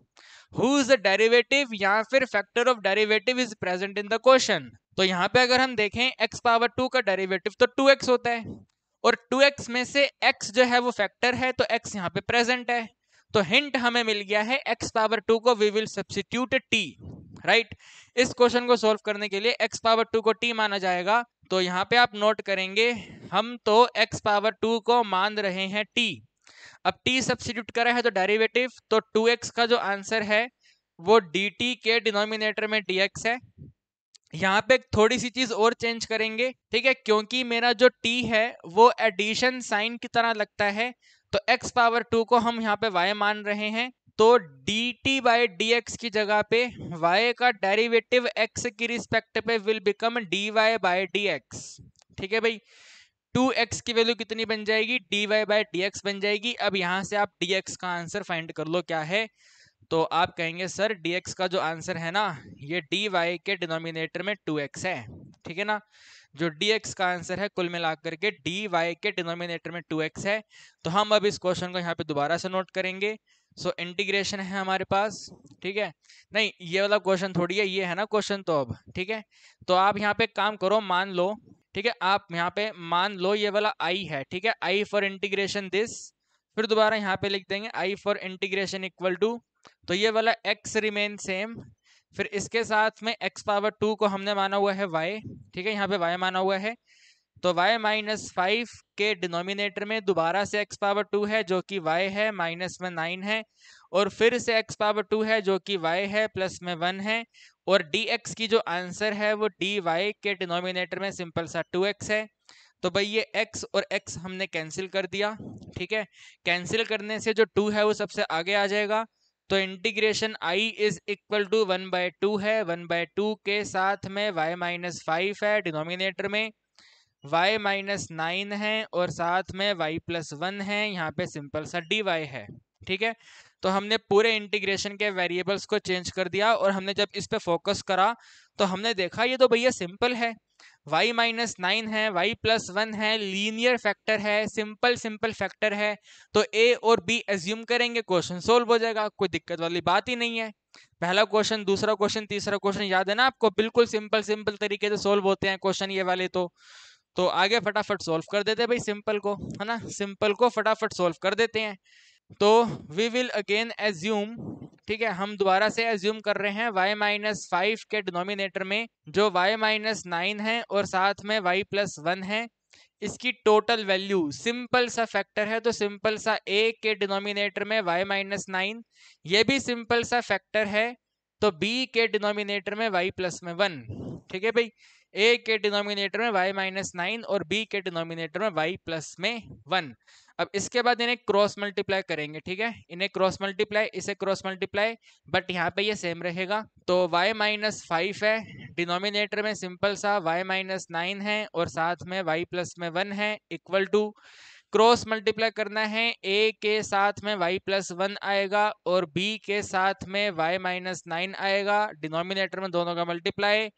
हुज द डेरिवेटिव या फिर factor of derivative is present in the question. तो यहाँ पे अगर हम देखें x पावर 2 का डेरिवेटिव तो 2x होता है, और 2x में से x जो है वो फैक्टर है, तो x यहाँ पे प्रेजेंट है। तो हिंट हमें मिल गया है, x पावर 2 को we will substitute t, right. इस क्वेश्चन को सॉल्व करने के लिए x पावर 2 को t माना जाएगा। तो यहाँ पे आप नोट करेंगे, हम तो x पावर 2 को मान रहे हैं t। अब t सब्स्टिट्यूट करा है तो डेरिवेटिव, तो 2x का जो आंसर है वो dt के डिनोमिनेटर में dx है। यहाँ पे थोड़ी सी चीज और चेंज करेंगे, ठीक है, क्योंकि मेरा जो t है वो एडिशन साइन की तरह लगता है, तो x पावर 2 को हम यहाँ पे y मान रहे हैं। तो dt बाई dx की जगह पे y का डेरिवेटिव x की रिस्पेक्ट पे will become dy by dx। ठीक है भाई, 2x की वैल्यू कितनी बन जाएगी, dy बाई dx बन जाएगी। अब यहाँ से आप dx का आंसर फाइंड कर लो क्या है। तो आप कहेंगे सर dx का जो आंसर है ना, ये dy के डिनोमिनेटर में 2x है, ठीक है ना। जो dx का आंसर है कुल मिलाकर के dy के डिनोमिनेटर में 2x है। तो हम अब इस क्वेश्चन को यहाँ पे दोबारा से नोट करेंगे। सो इंटीग्रेशन है हमारे पास, ठीक है। नहीं, ये वाला क्वेश्चन थोड़ी है, ये है ना क्वेश्चन, तो अब ठीक है। तो आप यहाँ पे काम करो, मान लो, ठीक है, आप यहाँ पे मान लो ये वाला i है, ठीक है, i फॉर इंटीग्रेशन दिस, फिर दोबारा यहाँ पे लिख देंगे i for integration equal to, तो ये वाला x रिमेन सेम, फिर इसके साथ में x पावर 2 को हमने माना हुआ है y, ठीक है, यहाँ पे y माना हुआ है। तो y माइनस 5 के डिनोमिनेटर में दोबारा से x पावर 2 है जो कि y है, माइनस में 9 है, और फिर से x पावर 2 है जो कि y है, प्लस में 1 है, और dx की जो आंसर है वो dy के डिनोमिनेटर में सिंपल सा 2x है। तो भाई ये x और x हमने कैंसिल कर दिया, ठीक है। कैंसिल करने से जो 2 है वो सबसे आगे आ जाएगा। तो integration i is equal to 1/2 है, 1/2 के साथ में y माइनस 5 है डिनोमिनेटर में, y माइनस 9 है, और साथ में y प्लस 1 है, यहाँ पे सिंपल सा dy है, ठीक है। तो हमने पूरे इंटीग्रेशन के वेरिएबल्स को चेंज कर दिया, और हमने जब इस पे फोकस करा तो हमने देखा ये तो भैया सिंपल है, y माइनस 9 है, y प्लस 1 है, लीनियर फैक्टर है, सिंपल सिंपल फैक्टर है। तो a और b एज्यूम करेंगे, क्वेश्चन सोल्व हो जाएगा, कोई दिक्कत वाली बात ही नहीं है। पहला क्वेश्चन, दूसरा क्वेश्चन, तीसरा क्वेश्चन याद है ना आपको, बिल्कुल सिंपल सिंपल तरीके से सोल्व होते हैं क्वेश्चन ये वाले। तो आगे फटाफट सोल्व कर देते हैं भाई, सिंपल को, है ना, सिंपल को फटाफट सोल्व कर देते हैं। तो वी विल अगेन एज्यूम, ठीक है, हम दोबारा से एज्यूम कर रहे हैं y माइनस 5 के डिनोमिनेटर में जो y माइनस 9 है और साथ में y प्लस 1 है, इसकी टोटल वैल्यू, सिंपल सा फैक्टर है तो सिंपल सा a के डिनोमिनेटर में y माइनस 9, ये भी सिंपल सा फैक्टर है, तो b के डिनोमिनेटर में y प्लस में 1, ठीक है भाई। a के डिनोमिनेटर में y माइनस 9 और b के डिनोमिनेटर में y प्लस में 1। अब इसके बाद इन्हें क्रॉस मल्टीप्लाई करेंगे, ठीक है, इन्हें क्रॉस मल्टीप्लाई, इसे क्रॉस मल्टीप्लाई, बट यहाँ पे ये सेम रहेगा। तो y माइनस 5 है डिनोमिनेटर में, सिंपल सा y माइनस 9 है, और साथ में y प्लस में 1 है, इक्वल टू, क्रॉस मल्टीप्लाई करना है, a के साथ में y प्लस 1 आएगा और b के साथ में y माइनस 9 आएगा, डिनोमिनेटर में दोनों का मल्टीप्लाई,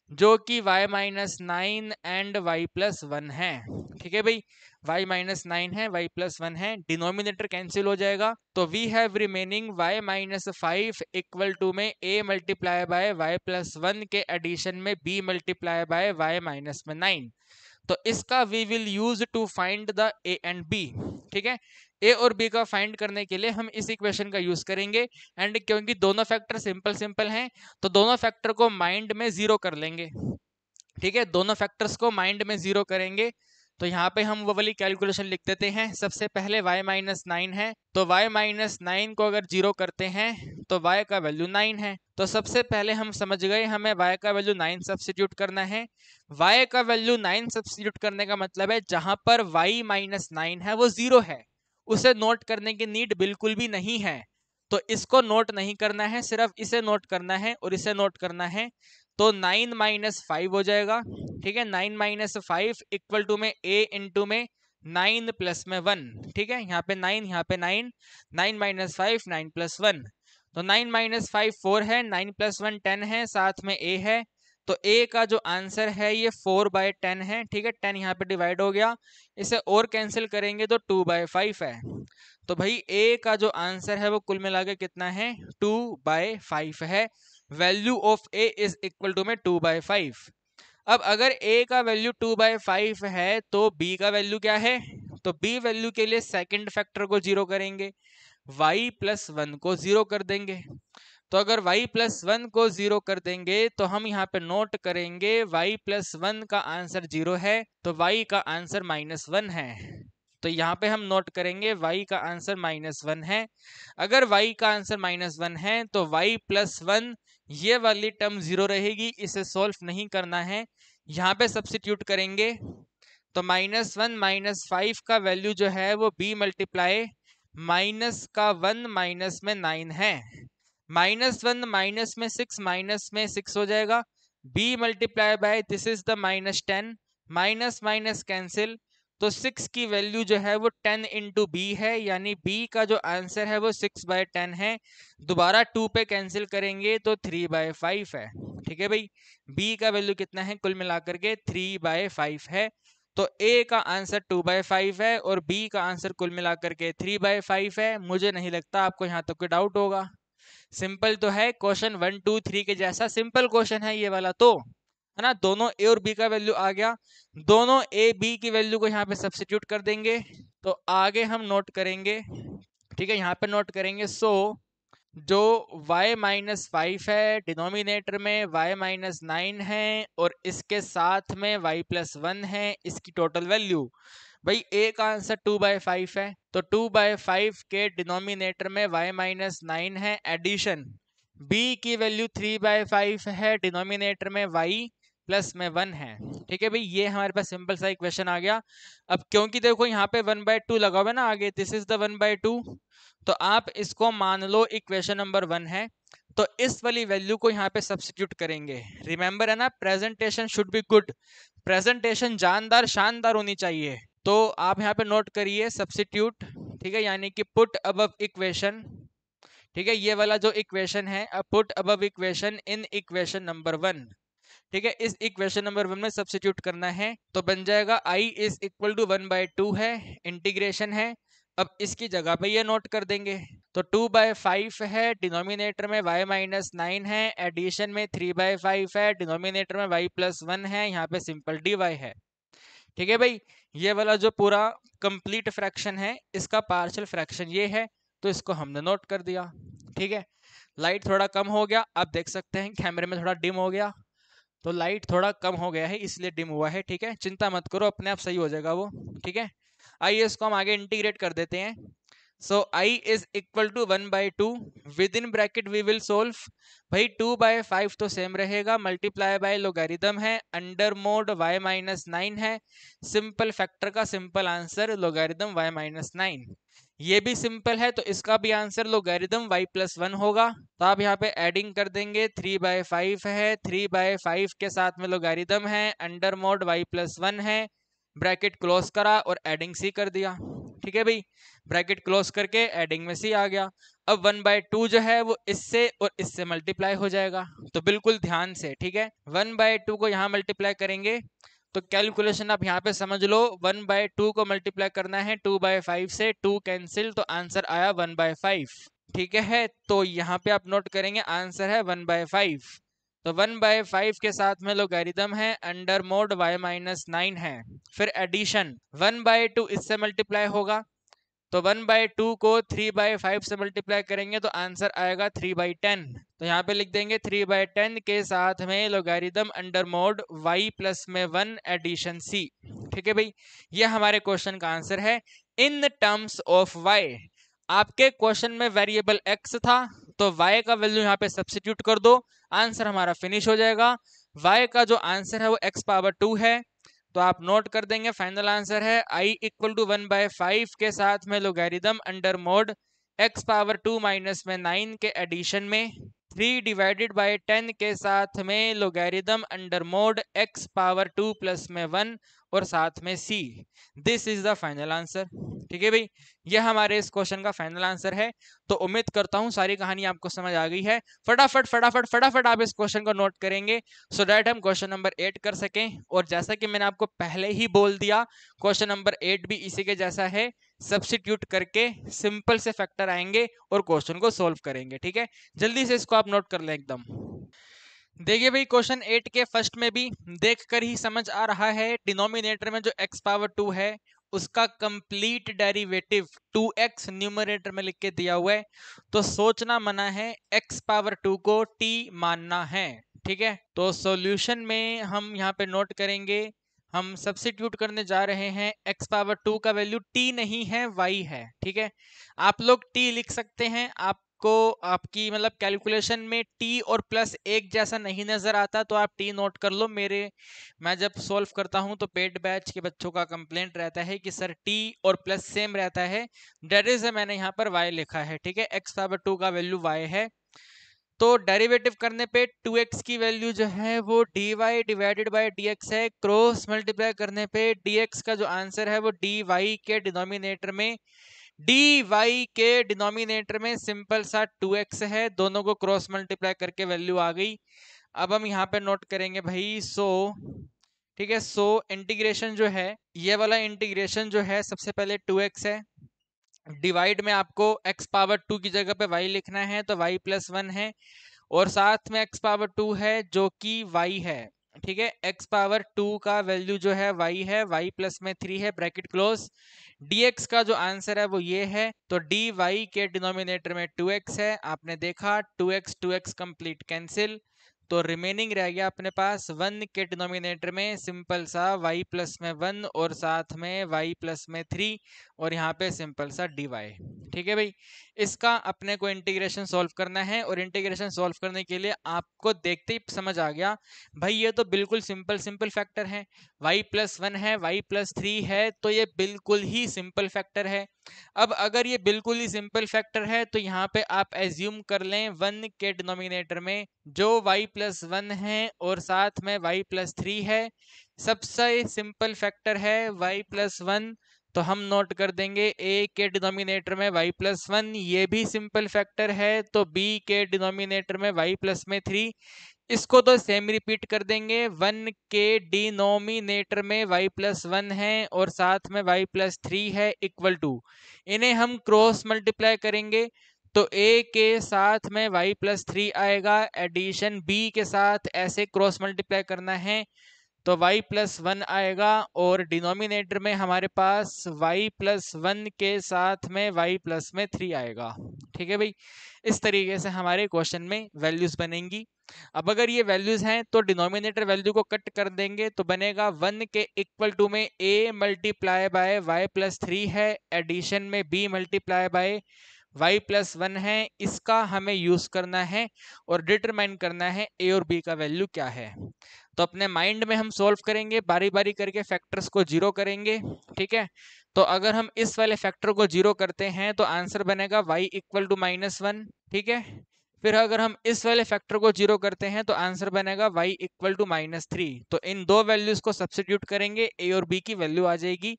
जो कि y minus 9 and y plus 1 है। ठीक है भाई, y माइनस 9 है, y प्लस 1 है, डिनोमिनेटर कैंसिल हो जाएगा, तो we have remaining y minus 5 equal to में a multiply by y plus 1 के एडिशन में b multiply by y minus में 9। तो इसका we will use to find the A and B. ठीक है, ए और बी का फाइंड करने के लिए हम इस इक्वेशन का यूज करेंगे। एंड क्योंकि दोनों फैक्टर सिंपल सिंपल हैं, तो दोनों फैक्टर को माइंड में जीरो कर लेंगे। ठीक है, दोनों फैक्टर्स को माइंड में जीरो करेंगे। तो यहाँ पे हम वो वाली कैलकुलेशन लिख देते हैं। सबसे पहले y माइनस 9 है, तो y माइनस 9 को अगर जीरो करते हैं तो y का वैल्यू 9 है। तो सबसे पहले हम समझ गए हमें y का वैल्यू 9 सब्स्टिट्यूट करना है। y का वैल्यू 9 सब्स्टिट्यूट करने का मतलब है जहां पर y माइनस 9 है वो जीरो है, उसे नोट करने की नीड बिल्कुल भी नहीं है। तो इसको नोट नहीं करना है, सिर्फ इसे नोट करना है और इसे नोट करना है। तो 9 माइनस 5 हो जाएगा। ठीक है, 9 माइनस 5 इक्वल टू में a इंटू में 9 प्लस में 1। ठीक है, यहाँ पे 9, यहाँ पे 9, 9 माइनस 5 9 प्लस 1। तो 9 माइनस 5 4 है, 9 प्लस 1 10 है, साथ में a है। तो a का जो आंसर है ये 4/10 है। ठीक है, 10 यहाँ पे डिवाइड हो गया, इसे और कैंसिल करेंगे तो 2/5 है। तो भाई a का जो आंसर है वो कुल मिला के कितना है, 2/5 है। Value of a is equal to में 2/5। अब अगर a का वैल्यू 2/5 है तो b का वैल्यू क्या है, तो b वैल्यू के लिए सेकंड फैक्टर को जीरो करेंगे, y प्लस 1 को जीरो कर देंगे। तो अगर y प्लस 1 को जीरो कर देंगे तो हम यहाँ पे नोट करेंगे y प्लस 1 का आंसर जीरो है, तो y का आंसर -1 है। तो यहाँ पे हम नोट करेंगे y का आंसर -1 है। अगर y का आंसर -1 है तो y प्लस 1 ये वाली टर्म जीरो रहेगी, इसे सॉल्व नहीं करना है, यहाँ पे सब्स्टिट्यूट करेंगे। तो -1 -5 का वैल्यू जो है वो b मल्टीप्लाई माइनस का 1 माइनस में 9 है। -1 माइनस में 6 माइनस में 6 हो जाएगा, b multiply by this is the -10, minus minus cancel. तो 6 की वैल्यू जो है वो 10 इंटू बी है, यानी b का जो आंसर है वो 6/10 है। दोबारा 2 पे कैंसिल करेंगे तो 3/5 है। ठीक है भाई, b का वैल्यू कितना है कुल मिलाकर के 3/5 है। तो a का आंसर 2/5 है और b का आंसर कुल मिलाकर के 3/5 है। मुझे नहीं लगता आपको यहाँ तक कोई डाउट होगा। सिंपल तो है, क्वेश्चन 1 2 3 के जैसा सिंपल क्वेश्चन है ये वाला, तो है ना। दोनों ए और बी का वैल्यू आ गया, दोनों ए बी की वैल्यू को यहाँ पे सब्स्टिट्यूट कर देंगे। तो आगे हम नोट करेंगे, ठीक है, यहाँ पे नोट करेंगे। सो जो y माइनस 5 है डिनोमिनेटर में y माइनस 9 है और इसके साथ में y प्लस 1 है, इसकी टोटल वैल्यू, भाई a का आंसर 2/5 है, तो 2/5 के डिनोमिनेटर में y माइनस 9 है, एडिशन b की वैल्यू 3/5 है, डिनोमिनेटर में y प्लस में 1 है। ठीक है भाई, ये हमारे पास सिंपल सा इक्वेशन आ गया। अब क्योंकि देखो यहाँ पे 1/2 लगा हुआ है ना आगे, दिस इज द 1/2, तो आप इसको मान लो इक्वेशन नंबर 1 है। तो इस वाली वैल्यू को यहाँ पे सब्स्टिट्यूट करेंगे। रिमेंबर है ना, presentation should be good, presentation जानदार शानदार होनी चाहिए। तो आप यहाँ पे नोट करिए सब्स्टिट्यूट, ठीक है, यानी कि पुट अबव इक्वेशन। ठीक है, ये वाला जो इक्वेशन है, put above equation in equation number 1। ठीक है, इस इक्वेशन नंबर 1 में सब्स्टिट्यूट करना है, तो बन जाएगा i इज इक्वल टू 1/2 है, इंटीग्रेशन है। अब इसकी जगह पे ये नोट कर देंगे, तो 2/5 है, डिनोमिनेटर में y माइनस 9 है, एडिशन में 3/5 है, डिनोमिनेटर में y प्लस 1 है, यहाँ पे सिंपल dy है। ठीक है भाई, ये वाला जो पूरा कंप्लीट फ्रैक्शन है इसका पार्शियल फ्रैक्शन ये है, तो इसको हमने नोट कर दिया। ठीक है, लाइट थोड़ा कम हो गया, आप देख सकते हैं कैमरे में थोड़ा डिम हो गया, तो लाइट थोड़ा कम हो गया है इसलिए डिम हुआ है। ठीक है, चिंता मत करो, अपने आप सही हो जाएगा वो। ठीक है, आइए इसको हम आगे इंटीग्रेट कर देते हैं। So i is equal to 1/2, with in bracket we will solve. भाई 2/5 तो सेम रहेगा, मल्टीप्लाई बाय लोगारिदम है, अंडर मोड y माइनस 9 है, सिंपल फैक्टर का simple answer logarithm y minus 9। ये भी सिंपल है तो इसका भी आंसर लोगारिदम y प्लस 1 होगा। तो आप यहाँ पे एडिंग कर देंगे, 3/5 है, 3/5 के साथ में लोगारिदम है, अंडर मोड y प्लस 1 है, ब्रैकेट क्लोज करा और एडिंग सी कर दिया। ठीक है भाई, ब्रैकेट क्लोज करके एडिंग में सी आ गया। अब 1/2 जो है वो इससे और इससे मल्टीप्लाई हो जाएगा, तो बिल्कुल ध्यान से, ठीक है। 1/2 को यहाँ मल्टीप्लाई करेंगे तो कैलकुलेशन आप यहाँ पे समझ लो, 1/2 को मल्टीप्लाई करना है 2/5 से, 2 कैंसिल तो आंसर आया 1/5, ठीक है। तो यहाँ पे आप नोट करेंगे आंसर है 1/5। तो 1/5 के साथ में लोगैरिथम है अंडर मोड y-9 है। फिर एडिशन 1/2 इससे मल्टीप्लाई होगा, तो 1/2 को 3/5 से मल्टीप्लाई करेंगे तो आंसर आएगा 3/10। तो यहाँ पे लिख देंगे 3/10 के साथ में logarithm under mod y plus में 1 एडिशन c, ठीक है भाई। ये हमारे क्वेश्चन का आंसर है इन टर्म्स ऑफ y। आपके क्वेश्चन में वेरिएबल x था, तो y का वैल्यू यहाँ पे सब्स्टिट्यूट कर दो, आंसर हमारा फिनिश हो जाएगा। y का जो आंसर है वो x⁻2 है, तो आप नोट कर देंगे फाइनल आंसर है i = 1/5 के साथ में लोगैरिथम अंडर मोड x⁻2 - में 9 के एडिशन में 3/10 के साथ में logarithm under mode x⁻2 plus में 1 और साथ में c। This is the final answer, ठीक है भाई। यह हमारे इस क्वेश्चन का फाइनल आंसर है। तो उम्मीद करता हूं सारी कहानी आपको समझ आ गई है। फटाफट फटाफट फटाफट आप इस क्वेश्चन को नोट करेंगे सो दैट हम क्वेश्चन नंबर 8 कर सकें। और जैसा कि मैंने आपको पहले ही बोल दिया, क्वेश्चन नंबर 8 भी इसी के जैसा है, सब्स्टिट्यूट करके सिंपल से फैक्टर आएंगे और क्वेश्चन को सोल्व करेंगे, ठीक है। जल्दी से इसको आप नोट कर लें एकदम। देखिए भाई, क्वेश्चन 8 के फर्स्ट में भी देखकर ही समझ आ रहा है, डिनोमिनेटर में जो x⁻2 है उसका कंप्लीट डेरिवेटिव 2x न्यूमरेटर में लिख के दिया हुआ है, तो सोचना मना है, x⁻2 को t मानना है, ठीक है। तो सॉल्यूशन में हम यहाँ पे नोट करेंगे, हम सब्स्टिट्यूट करने जा रहे हैं, x⁻2 का वैल्यू t नहीं है y है, ठीक है। आप लोग t लिख सकते हैं, आपको आपकी मतलब कैलकुलेशन में t और प्लस एक जैसा नहीं नजर आता तो आप t नोट कर लो। मैं जब सॉल्व करता हूं तो पेड बैच के बच्चों का कंप्लेंट रहता है कि सर t और प्लस सेम रहता है, डेट इज मैंने यहाँ पर y लिखा है, ठीक है। x⁻2 का वैल्यू y है, तो डेरिवेटिव करने पे 2x की वैल्यू जो है वो dy/dx है, क्रॉस मल्टीप्लाई करने पे dx का जो आंसर है वो dy के डिनोमिनेटर में सिंपल सा 2x है, दोनों को क्रॉस मल्टीप्लाई करके वैल्यू आ गई। अब हम यहाँ पे नोट करेंगे भाई, ठीक है, इंटीग्रेशन जो है, ये वाला इंटीग्रेशन जो है, सबसे पहले 2x है, डिवाइड में आपको x⁻2 की जगह पे y लिखना है, तो y + 1 है, और साथ में x⁻2 है जो कि y है, ठीक है। x⁻2 का वैल्यू जो है y है, y प्लस में 3 है, ब्रैकेट क्लोज। dx का जो आंसर है वो ये है, तो dy के डिनोमिनेटर में 2x है, आपने देखा 2x कंप्लीट कैंसिल, तो रिमेनिंग रह गया अपने पास 1 के डिनोमिनेटर में सिंपल सा y प्लस में 1 और साथ में y प्लस में 3 और यहाँ पे सिंपल सा dy, ठीक है भाई। इसका अपने को इंटीग्रेशन सॉल्व करना है, और इंटीग्रेशन सॉल्व करने के लिए आपको देखते ही समझ आ गया भाई, ये तो बिल्कुल सिंपल फैक्टर है, y + 1 है, y + 3 है, तो ये बिल्कुल ही सिंपल फैक्टर है। अब अगर ये बिल्कुल ही सिंपल फैक्टर है तो यहाँ पे आप एज्यूम कर लें 1 के डिनोमिनेटर में जो y + 1 है और साथ में y + 3 है, सबसे सिंपल फैक्टर है y + 1, तो हम नोट कर देंगे a के डिनोमिनेटर में y + 1, ये भी सिंपल फैक्टर है, तो b के डिनोमिनेटर में y + में 3, इसको तो सेम रिपीट कर देंगे, 1 के डिनोमिनेटर में y + 1 है और साथ में y + 3 है इक्वल टू, इन्हें हम क्रॉस मल्टीप्लाई करेंगे तो a के साथ में y + 3 आएगा, एडिशन b के साथ ऐसे क्रॉस मल्टीप्लाई करना है तो y + 1 आएगा, और डिनोमिनेटर में हमारे पास y + 1 के साथ में y + में 3 आएगा, ठीक है भाई। इस तरीके से हमारे क्वेश्चन में वैल्यूज बनेंगी। अब अगर ये वैल्यूज हैं तो डिनोमिनेटर वैल्यू को कट कर देंगे तो बनेगा 1 के इक्वल टू में a × y + 3 है, एडिशन में b × y + 1 है, इसका हमें यूज करना है और डिटरमाइन करना है a और b का वैल्यू क्या है। तो अपने माइंड में हम सॉल्व करेंगे, बारी बारी करके फैक्टर्स को जीरो करेंगे, ठीक है। तो अगर हम इस वाले फैक्टर को जीरो करते हैं तो आंसर बनेगा y = -1, ठीक है। फिर अगर हम इस वाले फैक्टर को जीरो करते हैं तो आंसर बनेगा y इक्वल टू -3। तो इन दो वैल्यूज को सब्स्टिट्यूट करेंगे, a और b की वैल्यू आ जाएगी।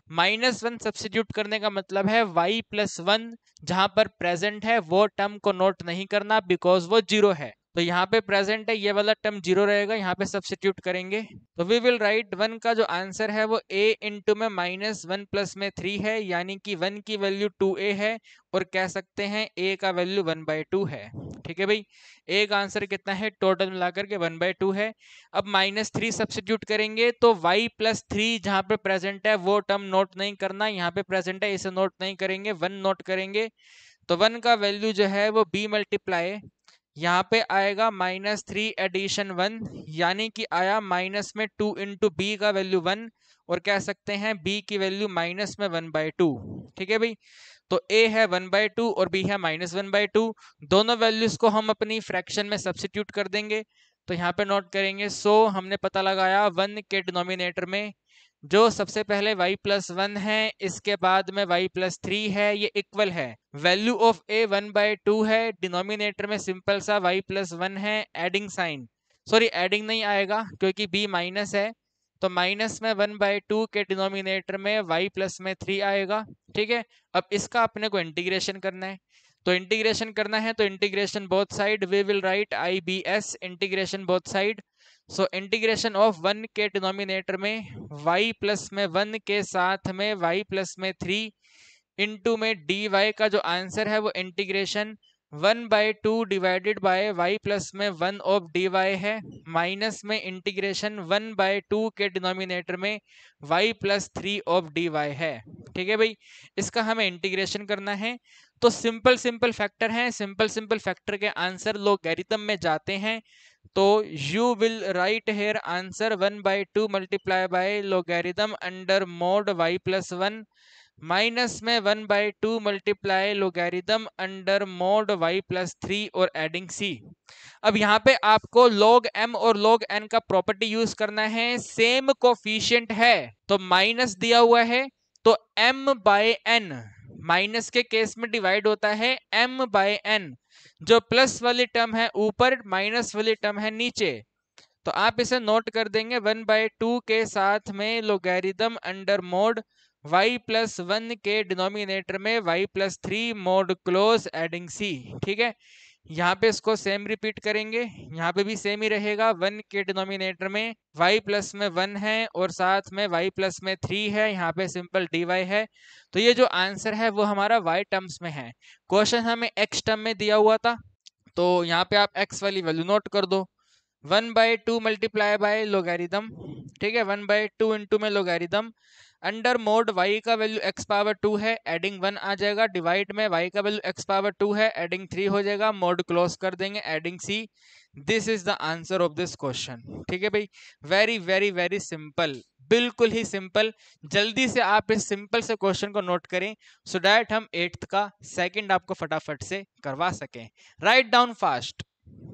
-1 सब्स्टिट्यूट करने का मतलब है y प्लस 1 जहां पर प्रेजेंट है वो टर्म को नोट नहीं करना, बिकॉज वो जीरो है। तो यहाँ पे प्रेजेंट है, ये वाला टर्म जीरो रहेगा, यहाँ पे सब्स्टिट्यूट करेंगे। तो वी विल राइट 1 का जो आंसर है वो a इंटू में -1 प्लस में 3 है, यानी कि 1 की वैल्यू 2a है, और कह सकते हैं a का वैल्यू 1/2 है। ठीक है भाई, a का आंसर कितना है टोटल मिलाकर के 1/2 है। अब -3 सब्स्टिट्यूट करेंगे तो y प्लस 3 जहां पे प्रेजेंट है वो टर्म नोट नहीं करना, यहाँ पे प्रेजेंट है इसे नोट नहीं करेंगे, 1 नोट करेंगे। तो 1 का वैल्यू जो है वो b मल्टीप्लाई, यहाँ पे आएगा -3 एडिशन 1, यानी कि आया माइनस में 2 इंटू बी का वैल्यू 1, और कह सकते हैं b की वैल्यू माइनस में 1/2। ठीक है भाई, तो a है 1/2 और b है -1/2। दोनों वैल्यूज को हम अपनी फ्रैक्शन में सब्स्टिट्यूट कर देंगे। तो यहाँ पे नोट करेंगे, सो हमने पता लगाया 1 के डिनोमिनेटर में जो सबसे पहले y प्लस 1 है, इसके बाद में y प्लस 3 है, ये इक्वल है। वैल्यू ऑफ a 1/2 है, डिनोमिनेटर में सिंपल सा y प्लस 1 है, एडिंग साइन, सॉरी एडिंग नहीं आएगा क्योंकि b माइनस है, तो माइनस में 1/2 के डिनोमिनेटर में y प्लस में 3 आएगा। ठीक है, अब इसका अपने को इंटीग्रेशन करना है। तो इंटीग्रेशन करना है तो integration both side, we will write IBS integration both side. So integration of 1 के डिनोमिनेटर में y प्लस में 1 के साथ में y प्लस में 3 इंटू में dy का जो आंसर है वो integration 1/2 divided by y plus में 1 ऑफ dy है, माइनस में इंटीग्रेशन 1/2 के डिनोमिनेटर में y प्लस 3 ऑफ dy है। ठीक है भाई, इसका हमें इंटीग्रेशन करना है। तो सिंपल सिंपल फैक्टर हैं, सिंपल सिंपल फैक्टर के आंसर लॉगरिथम में जाते हैं। तो you will write here answer 1/2 multiply by logarithm under mod y plus 1 minus में 1/2 multiply logarithm under mod y plus 3 और एडिंग c। अब यहाँ पे आपको log m और log n का प्रॉपर्टी यूज करना है, सेम कोफिशिएंट है तो माइनस दिया हुआ है तो m बाय n माइनस के केस में डिवाइड होता है m बाय n, जो प्लस वाली टर्म है ऊपर, माइनस वाली टर्म है नीचे। तो आप इसे नोट कर देंगे 1/2 के साथ में logarithm under mod y plus 1 के डिनोमिनेटर में y plus 3 mod close adding c। ठीक है, यहाँ पे इसको सेम रिपीट करेंगे, यहाँ पे भी सेम ही रहेगा। 1 के डिनोमिनेटर में y प्लस में 1 है और साथ में y प्लस में 3 है, यहाँ पे सिंपल dy है। तो ये जो आंसर है वो हमारा y टर्म्स में है। क्वेश्चन हमें x टर्म में दिया हुआ था, तो यहाँ पे आप x वाली वैल्यू नोट कर दो, 1/2 मल्टीप्लाई बाय लॉगरिथम। ठीक है, 1/2 इंटू में लॉगरिथम अंडर मोड y का वैल्यू x पावर 2 है, एडिंग 1 आ जाएगा, डिवाइड में y का वैल्यू x पावर 2 है, एडिंग 3 हो जाएगा, मोड क्लोज कर देंगे, adding c। This is the answer of this question. ठीक है भाई, वेरी वेरी वेरी सिंपल, बिल्कुल ही सिंपल। जल्दी से आप इस सिंपल से क्वेश्चन को नोट करें सो डैट हम 8th का सेकंड आपको फटाफट से करवा सकें। Write down fast.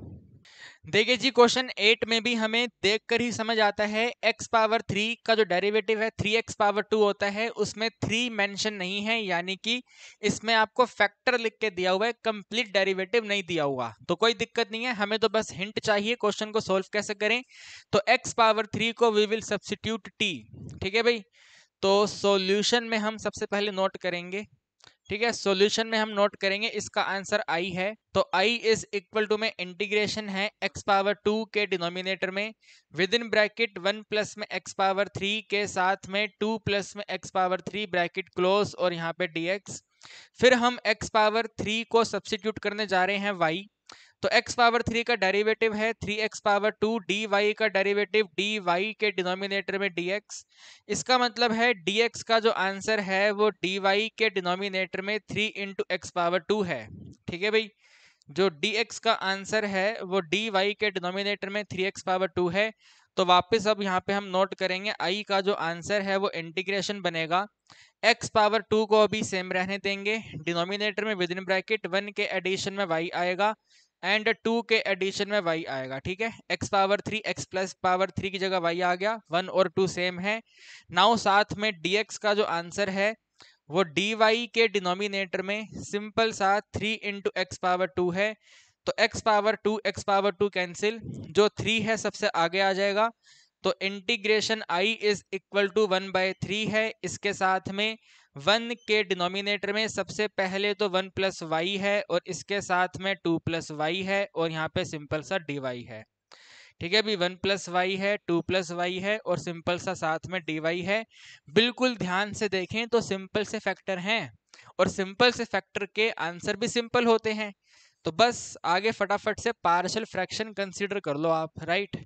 देखिए जी, क्वेश्चन 8 में भी हमें देखकर ही समझ आता है x पावर 3 का जो डेरिवेटिव है 3x पावर 2 होता है, उसमें 3 मेंशन नहीं है, यानी कि इसमें आपको फैक्टर लिख के दिया हुआ है, कंप्लीट डेरिवेटिव नहीं दिया हुआ। तो कोई दिक्कत नहीं है, हमें तो बस हिंट चाहिए क्वेश्चन को सोल्व कैसे करें। तो x पावर 3 को वी विल सब्स्टिट्यूट t। ठीक है भाई, तो सॉल्यूशन में हम सबसे पहले नोट करेंगे। ठीक है, सॉल्यूशन में हम नोट करेंगे इसका आंसर i है, तो i इज इक्वल टू में इंटीग्रेशन है x पावर 2 के डिनोमिनेटर में विद इन ब्रैकेट 1 प्लस में x पावर 3 के साथ में 2 प्लस में x पावर 3 ब्रैकेट क्लोज और यहाँ पे dx। फिर हम x पावर 3 को सब्स्टिट्यूट करने जा रहे हैं y, तो x पावर 3 का डेरिवेटिव है 3x पावर 2, dy का डेरिवेटिव dy के डिनोमिनेटर में dx। इसका मतलब है dx का जो आंसर है वो dy के डिनोमिनेटर में 3 इंटू एक्स पावर 2 है। ठीक है भाई, जो dx का आंसर है वो dy के डिनोमिनेटर में 3x पावर 2 है। तो वापस अब यहाँ पे हम नोट करेंगे i का जो आंसर है वो इंटीग्रेशन बनेगा, x पावर 2 को अभी सेम रहने देंगे, डिनोमिनेटर में विद इन ब्रैकेट 1 के एडिशन में y आएगा एंड 2 के एडिशन में y आएगा। ठीक है, x power 3 x plus power 3 की जगह y आ गया, 1 और 2 सेम है। नाउ साथ में dx का जो आंसर है वो dy के डिनोमिनेटर में सिंपल सा 3 इंटू एक्स पावर 2 है, तो x पावर 2 कैंसिल, जो 3 है सबसे आगे आ जाएगा, तो integration i is equal to 1/3 है। इसके साथ में 1 के डिनोमिनेटर में सबसे पहले तो 1 प्लस वाई है और इसके साथ में 2 प्लस वाई है और यहाँ पे सिंपल सा dy है। ठीक है, अभी 1 प्लस वाई है, 2 प्लस वाई है और सिंपल सा साथ में dy है। बिल्कुल ध्यान से देखें तो सिंपल से फैक्टर हैं और सिंपल से फैक्टर के आंसर भी सिंपल होते हैं। तो बस आगे फटाफट से पार्शियल फ्रैक्शन कंसीडर कर लो आप, राइट।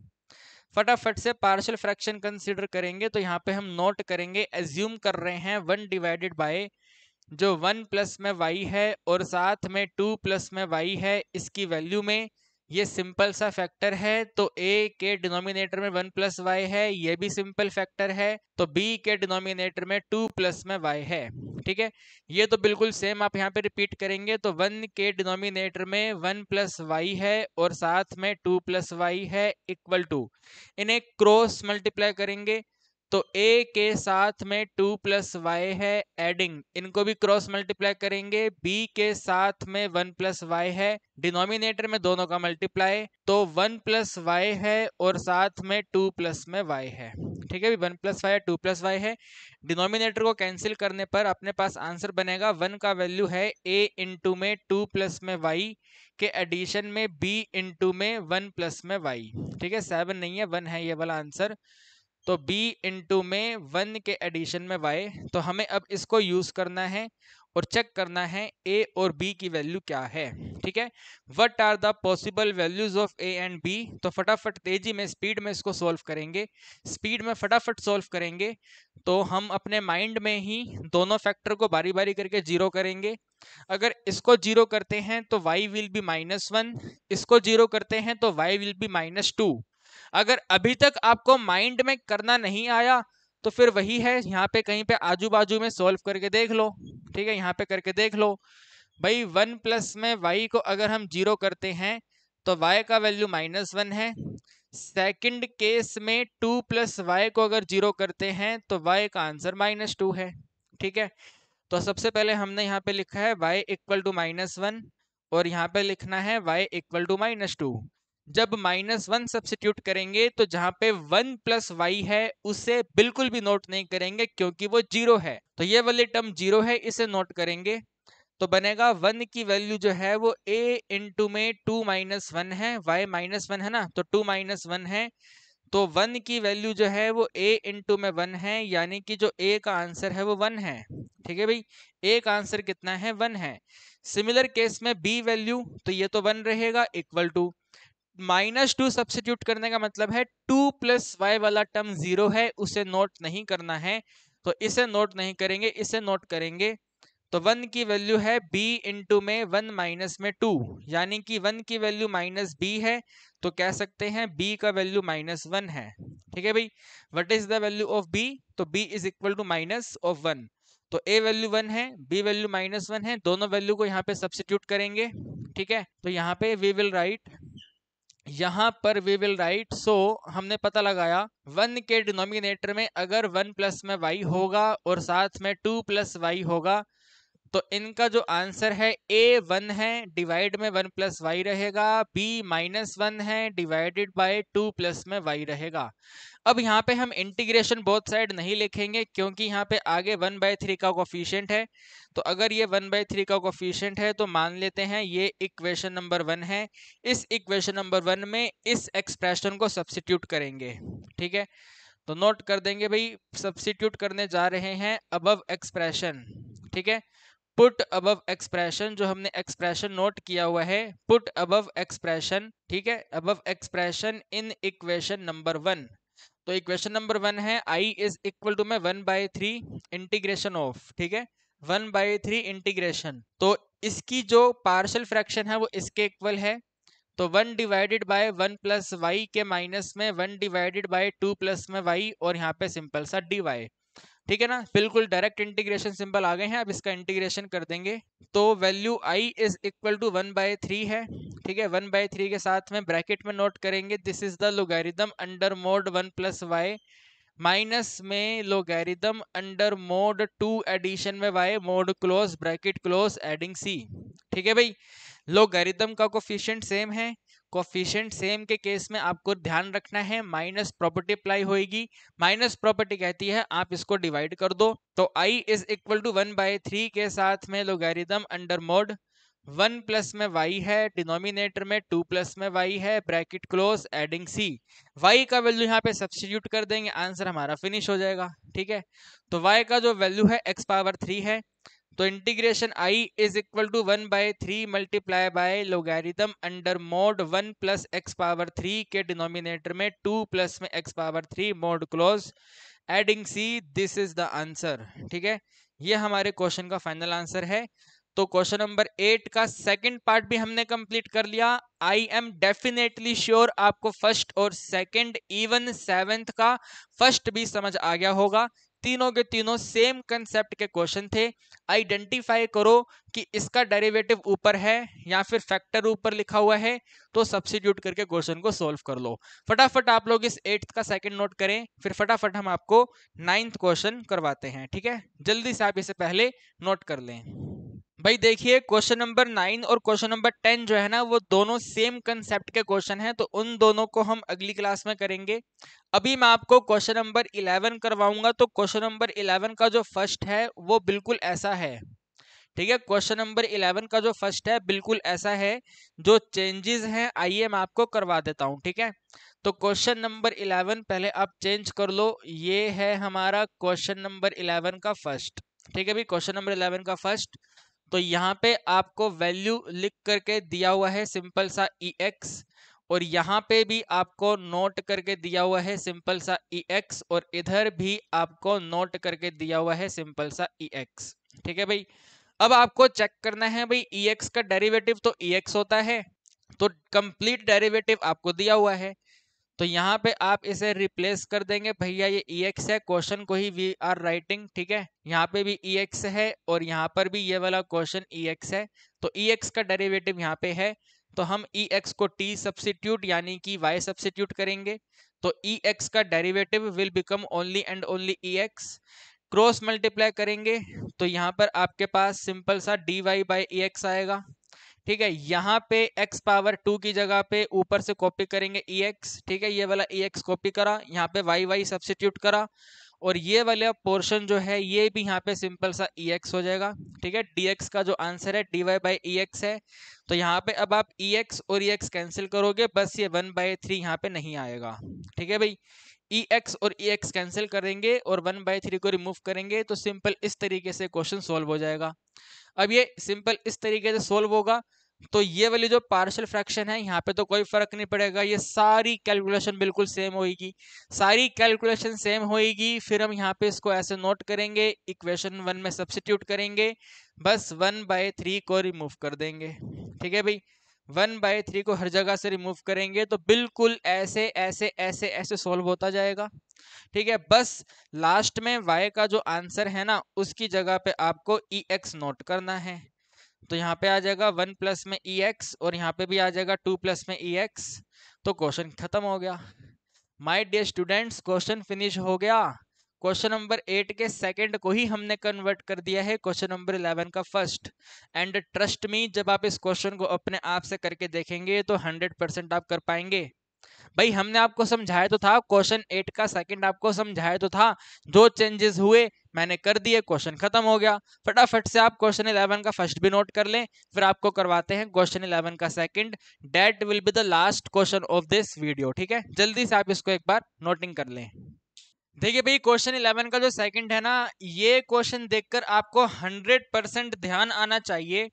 फटाफट से पार्शियल फ्रैक्शन कंसीडर करेंगे तो यहाँ पे हम नोट करेंगे, एज्यूम कर रहे हैं 1 डिवाइडेड बाय जो 1 प्लस में y है और साथ में 2 प्लस में y है, इसकी वैल्यू में ये सिंपल सा फैक्टर है। तो a के डिनोमिनेटर में 1 प्लस वाई है, ये भी सिंपल फैक्टर है। तो b के डिनोमिनेटर में 2 प्लस में y है। ठीक है, ये तो बिल्कुल सेम आप यहाँ पे रिपीट करेंगे। तो 1 के डिनोमिनेटर में 1 प्लस वाई है और साथ में 2 प्लस वाई है इक्वल टू, इन्हें क्रॉस मल्टीप्लाई करेंगे तो a के साथ में 2 प्लस वाई है एडिंग, इनको भी क्रॉस मल्टीप्लाई करेंगे। b के साथ में 1 प्लस वाई है, डिनोमिनेटर में दोनों का मल्टीप्लाई, तो 1 प्लस वाई है और साथ में 2 प्लस में y है। ठीक है, 1 प्लस वाई 2 प्लस वाई है, डिनोमिनेटर को कैंसिल करने पर अपने पास आंसर बनेगा 1 का वैल्यू है a इंटू में 2 प्लस में y के एडिशन में b इंटू में 1 प्लस में y। ठीक है, 7 नहीं है 1 है ये वाला आंसर। तो b इंटू में 1 के एडिशन में y। तो हमें अब इसको यूज करना है और चेक करना है a और b की वैल्यू क्या है। ठीक है, what are the possible values of a and b। तो फटाफट तेजी में स्पीड में इसको सॉल्व करेंगे, स्पीड में फटाफट सॉल्व करेंगे। तो हम अपने माइंड में ही दोनों फैक्टर को बारी बारी करके जीरो करेंगे। अगर इसको जीरो करते हैं तो y विल बी -1, इसको जीरो करते हैं तो y विल बी -2। अगर अभी तक आपको माइंड में करना नहीं आया तो फिर वही है, यहाँ पे कहीं पे आजू बाजू में सॉल्व करके देख लो। ठीक है, यहाँ पे करके देख लो भाई। 1 प्लस में y को अगर हम जीरो करते हैं तो y का वैल्यू -1 है। सेकंड केस में 2 प्लस वाई को अगर जीरो करते हैं तो y का आंसर -2 है। ठीक है, तो सबसे पहले हमने यहाँ पे लिखा है y इक्वल टू -1 और यहाँ पे लिखना है y इक्वल टू -2। जब -1 सब्सिट्यूट करेंगे तो जहाँ पे 1 प्लस वाई है उसे बिल्कुल भी नोट नहीं करेंगे क्योंकि वो जीरो है। तो ये वाली टर्म जीरो है, इसे नोट करेंगे। तो बनेगा 1 की वैल्यू जो है वो a इंटू में 2 -1 है, y -1 है ना, तो 2 -1 है। तो 1 की वैल्यू जो है वो a इंटू में 1 है, यानी कि जो a का आंसर है वो 1 है। ठीक है भाई, a का आंसर कितना है, 1 है। सिमिलर केस में b वैल्यू, तो ये तो 1 रहेगा इक्वल टू -2 सब्सिट्यूट करने का मतलब है 2 प्लस वाई वाला टर्म जीरो है, उसे नोट नहीं करना है। तो इसे नोट नहीं करेंगे, इसे नोट करेंगे। तो 1 की वैल्यू है b इंटू में 1 माइनस में 2, यानी कि 1 की वैल्यू -b है, तो कह सकते हैं b का वैल्यू -1 है। ठीक है भाई, what is the value of b। तो b इज इक्वल टू -1। तो a वैल्यू 1 है, b वैल्यू -1 है, दोनों वैल्यू को यहाँ पे सब्सिट्यूट करेंगे। ठीक है, तो यहाँ पे वी विल राइट, यहाँ पर वी विल राइट, सो हमने पता लगाया 1 के डिनोमिनेटर में अगर 1 प्लस में y होगा और साथ में 2 प्लस वाई होगा तो इनका जो आंसर है a 1 है, डिवाइड में 1 प्लस वाई रहेगा, b -1 है, डिवाइडेड बाय 2 प्लस में y रहेगा। अब यहाँ पे हम इंटीग्रेशन बोथ साइड नहीं लिखेंगे क्योंकि यहाँ पे आगे 1/3 का कोफिशिएंट है। तो अगर ये 1/3 का कोफिशिएंट है तो मान लेते हैं ये इक्वेशन नंबर 1 है। इस इक्वेशन नंबर 1 में इस एक्सप्रेशन को सब्सिट्यूट करेंगे। ठीक है, तो नोट कर देंगे भाई, सब्सिट्यूट करने जा रहे हैं अबव एक्सप्रेशन। ठीक है, पुट अबव एक्सप्रेशन, जो हमने एक्सप्रेशन नोट किया हुआ है, पुट अबव एक्सप्रेशन। ठीक है, above expression in equation number 1। तो इक्वेशन नंबर 1 है i इज इक्वल टू में 1/3 इंटीग्रेशन ऑफ, ठीक है, 1/3 इंटीग्रेशन। तो इसकी जो पार्शियल फ्रैक्शन है वो इसके इक्वल है। तो 1 डिवाइडेड बाय 1 प्लस वाई के माइनस में 1 डिवाइडेड बाय 2 प्लस में वाई और यहाँ पे सिंपल सा dy। ठीक है ना, बिल्कुल डायरेक्ट इंटीग्रेशन सिंबल आ गए हैं। अब इसका इंटीग्रेशन कर देंगे तो value i is equal to 1/3 है। ठीक है, 1/3 के साथ में ब्रैकेट में नोट करेंगे this is the logarithm under mod 1 plus y minus में लोगैरिथम अंडर मोड 2 एडिशन में y mod close bracket close adding c। ठीक है भाई, लोगैरिथम का कोफिशिएंट सेम है, कोफिशिएंट सेम के केस में आपको ध्यान रखना है माइनस प्रॉपर्टी अप्लाई होगी। माइनस प्रॉपर्टी कहती है आप इसको डिवाइड कर दो, तो i इज इक्वल टू 1/3 के साथ में लोगैरिथम अंडर मोड 1 प्लस में y है, डिनोमिनेटर में 2 प्लस में y है, bracket close, adding c। y का वैल्यू यहाँ पे सब्स्टिट्यूट कर देंगे, आंसर हमारा फिनिश हो जाएगा। ठीक है, तो y का जो वैल्यू है x पावर 3 है, तो integration i is equal to 1/3 multiply by logarithm under mod 1 plus x power 3 के डिनोमिनेटर में 2 प्लस में x power 3 mod close, adding c। This is the answer. ठीक है, ये हमारे क्वेश्चन का फाइनल आंसर है। तो क्वेश्चन नंबर 8 का सेकंड पार्ट भी हमने कंप्लीट कर लिया। आई एम डेफिनेटली श्योर आपको फर्स्ट और सेकंड इवन सेवेंथ का फर्स्ट भी समझ आ गया होगा। तीनों के तीनों सेम कंसेप्ट के क्वेश्चन थे। आइडेंटिफाई करो कि इसका डेरिवेटिव ऊपर है या फिर फैक्टर ऊपर लिखा हुआ है, तो सब्स्टिट्यूट करके क्वेश्चन को सॉल्व कर लो। फटाफट आप लोग इस 8th का सेकंड नोट करें, फिर फटाफट हम आपको 9th क्वेश्चन करवाते हैं। ठीक है, जल्दी से आप इसे पहले नोट कर लें। भाई देखिए, क्वेश्चन नंबर 9 और क्वेश्चन नंबर 10 जो है ना, वो दोनों सेम कंसेप्ट के क्वेश्चन हैं, तो उन दोनों को हम अगली क्लास में करेंगे। अभी मैं आपको क्वेश्चन नंबर 11 करवाऊंगा। तो क्वेश्चन नंबर 11 का जो फर्स्ट है वो बिल्कुल ऐसा है। ठीक है, क्वेश्चन नंबर 11 का जो फर्स्ट है बिल्कुल ऐसा है। जो चेंजेस हैं आइए मैं आपको करवा देता हूं। ठीक है, तो क्वेश्चन नंबर 11 पहले आप चेंज कर लो। ये है हमारा क्वेश्चन नंबर 11 का फर्स्ट। ठीक है भाई, क्वेश्चन नंबर 11 का फर्स्ट। तो यहाँ पे आपको वैल्यू लिख करके दिया हुआ है सिंपल सा EX, और यहाँ पे भी आपको नोट करके दिया हुआ है सिंपल सा EX, और इधर भी आपको नोट करके दिया हुआ है सिंपल सा EX। ठीक है भाई, अब आपको चेक करना है भाई EX का डेरिवेटिव तो EX होता है, तो कंप्लीट डेरिवेटिव आपको दिया हुआ है, तो यहाँ पे आप इसे रिप्लेस कर देंगे। भैया ये EX है, क्वेश्चन को ही वी आर राइटिंग। ठीक है, यहाँ पे भी EX है और यहाँ पर भी ये वाला क्वेश्चन EX है, तो EX का डेरिवेटिव यहाँ पे है, तो हम EX को T सब्स्टिट्यूट यानी कि Y सब्स्टिट्यूट करेंगे, तो EX का derivative will become only and only EX। Cross multiply करेंगे तो यहाँ पर आपके पास सिंपल सा dy/EX आएगा। ठीक है, यहाँ पे x पावर 2 की जगह पे ऊपर से कॉपी करेंगे EX। ठीक है, ये वाला EX कॉपी करा, यहाँ पे y सब्स्टिट्यूट करा, और ये वाला पोर्शन जो है ये भी यहाँ पे सिंपल सा EX हो जाएगा। ठीक है, dx का जो आंसर है dy/EX है, तो यहाँ पे अब आप EX और EX कैंसिल करोगे, बस ये 1/3 यहाँ पे नहीं आएगा। ठीक है भाई, EX और EX कैंसिल करेंगे और 1/3 को रिमूव करेंगे, तो सिंपल इस तरीके से क्वेश्चन सोल्व हो जाएगा। अब ये सिंपल इस तरीके से सोल्व होगा, तो ये वाली जो पार्शियल फ्रैक्शन है यहाँ पे तो कोई फर्क नहीं पड़ेगा, ये सारी कैलकुलेशन बिल्कुल सेम होगी। सारी कैलकुलेशन सेम होगी, फिर हम यहाँ पे इसको ऐसे नोट करेंगे, इक्वेशन 1 में सब्स्टिट्यूट करेंगे, बस 1/3 को रिमूव कर देंगे। ठीक है भाई, 1/3 को हर जगह से रिमूव करेंगे तो बिल्कुल ऐसे ऐसे ऐसे ऐसे सोल्व होता जाएगा। ठीक है, बस लास्ट में y का जो आंसर है ना, उसकी जगह पे आपको EX नोट करना है, तो यहाँ पे आ जाएगा 1 प्लस में EX और यहाँ पे भी आ जाएगा 2 प्लस में EX, तो क्वेश्चन खत्म हो गया। My dear students, question finish हो गया। क्वेश्चन नंबर 8 के सेकंड को ही हमने कन्वर्ट कर दिया है क्वेश्चन नंबर 11 का फर्स्ट, एंड ट्रस्ट मी जब आप इस क्वेश्चन को अपने आप से करके देखेंगे तो 100% आप कर पाएंगे। भाई हमने आपको समझाया तो था, क्वेश्चन 8 का सेकंड आपको समझाया तो था, जो चेंजेस हुए मैंने कर दिए, क्वेश्चन खत्म हो गया। फटाफट से आप क्वेश्चन 11 का फर्स्ट भी नोट कर लें, फिर आपको करवाते हैं क्वेश्चन 11 का second. That will be the last question of this video. ठीक है, जल्दी से आप इसको एक बार नोटिंग कर लें। देखिए भाई, क्वेश्चन 11 का जो सेकंड है ना, ये क्वेश्चन देखकर आपको 100% ध्यान आना चाहिए,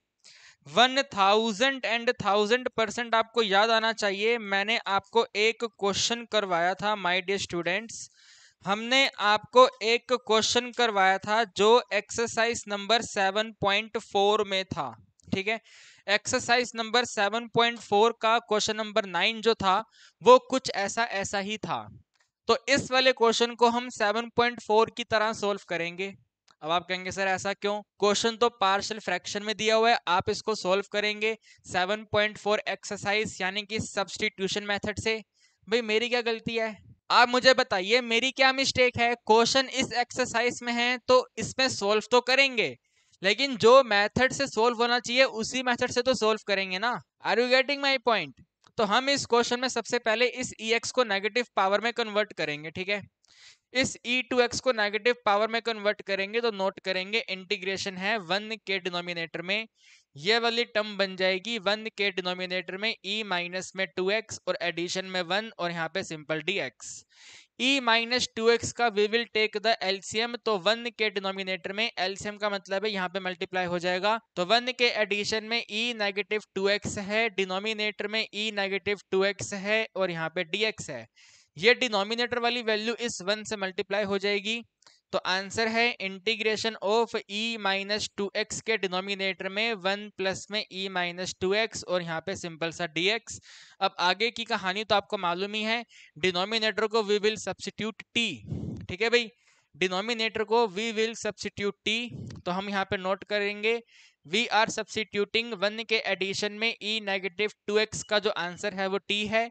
1000% आपको याद आना चाहिए। मैंने आपको एक क्वेश्चन करवाया था माय डियर स्टूडेंट्स, हमने आपको एक क्वेश्चन करवाया था जो एक्सरसाइज नंबर 7.4 में था। ठीक है, एक्सरसाइज नंबर 7.4 का क्वेश्चन नंबर 9 जो था वो कुछ ऐसा ही था, तो इस वाले क्वेश्चन को हम 7.4 की तरह सोल्व करेंगे। अब आप कहेंगे सर ऐसा क्यों, क्वेश्चन तो पार्शियल फ्रैक्शन में दिया हुआ है, आप इसको सोल्व करेंगे 7.4 एक्सरसाइज यानी कि सब्स्टिट्यूशन मेथड से। भाई मेरी क्या गलती है, आप मुझे बताइए मेरी क्या मिस्टेक है। क्वेश्चन इस एक्सरसाइज में है तो इसमें सोल्व तो करेंगे, लेकिन जो मेथड से सोल्व होना चाहिए उसी मेथड से तो सोल्व करेंगे ना। Are you getting my point? तो हम इस क्वेश्चन में सबसे पहले इस EX को नेगेटिव पावर में कन्वर्ट करेंगे, ठीक है। इस e2x को नेगेटिव पावर में कन्वर्ट करेंगे तो नोट करेंगे इंटीग्रेशन है 1 के डिनोमिनेटर में, ये वाली टर्म बन जाएगी 1 के डिनोमिनेटर में e माइनस में 2x और एडिशन में 1 और यहाँ पे simple dx। e minus 2x का we will take the LCM, तो 1 के डिनोमिनेटर में एलसीएम का मतलब है यहाँ पे मल्टीप्लाई हो जाएगा, तो 1 के एडिशन में e नेगेटिव 2x है, डिनोमिनेटर में e नेगेटिव 2x है और यहाँ पे dx है। ये डिनोमिनेटर वाली वैल्यू इस 1 से मल्टीप्लाई हो जाएगी, तो आंसर है integration of e minus 2x के डिनोमिनेटर में 1 प्लस में e माइनस 2x और यहाँ पे सिंपल सा dx। अब आगे की कहानी तो आपको मालूम ही है, डिनोमिनेटर को वी विल सब्स्टिट्यूट t, ठीक है भाई, डिनोमिनेटर को वी विल सब्स्टिट्यूट t, तो हम यहाँ पे नोट करेंगे वी आर सब्स्टिट्यूटिंग 1 के एडिशन में e नेगेटिव 2x का जो आंसर है वो t है,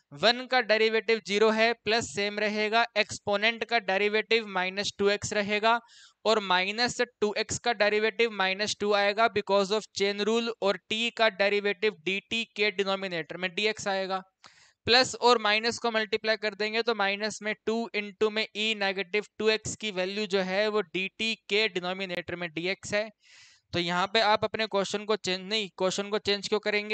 1 का डेरिवेटिव 0 है, प्लस सेम रहेगा, एक्सपोनेंट का डेरिवेटिव माइनस 2x रहेगा और माइनस 2x का डेरिवेटिव माइनस 2 आएगा बिकॉज ऑफ चेन रूल, और t का डेरिवेटिव dt के डिनोमिनेटर में dx आएगा, प्लस और माइनस को मल्टीप्लाई कर देंगे तो माइनस में 2 इंटू में e नेगेटिव 2x की वैल्यू जो है वो dt के डिनोमिनेटर में dx है। तो यहाँ पे आप अपने क्वेश्चन को चेंज क्यों करेंगे,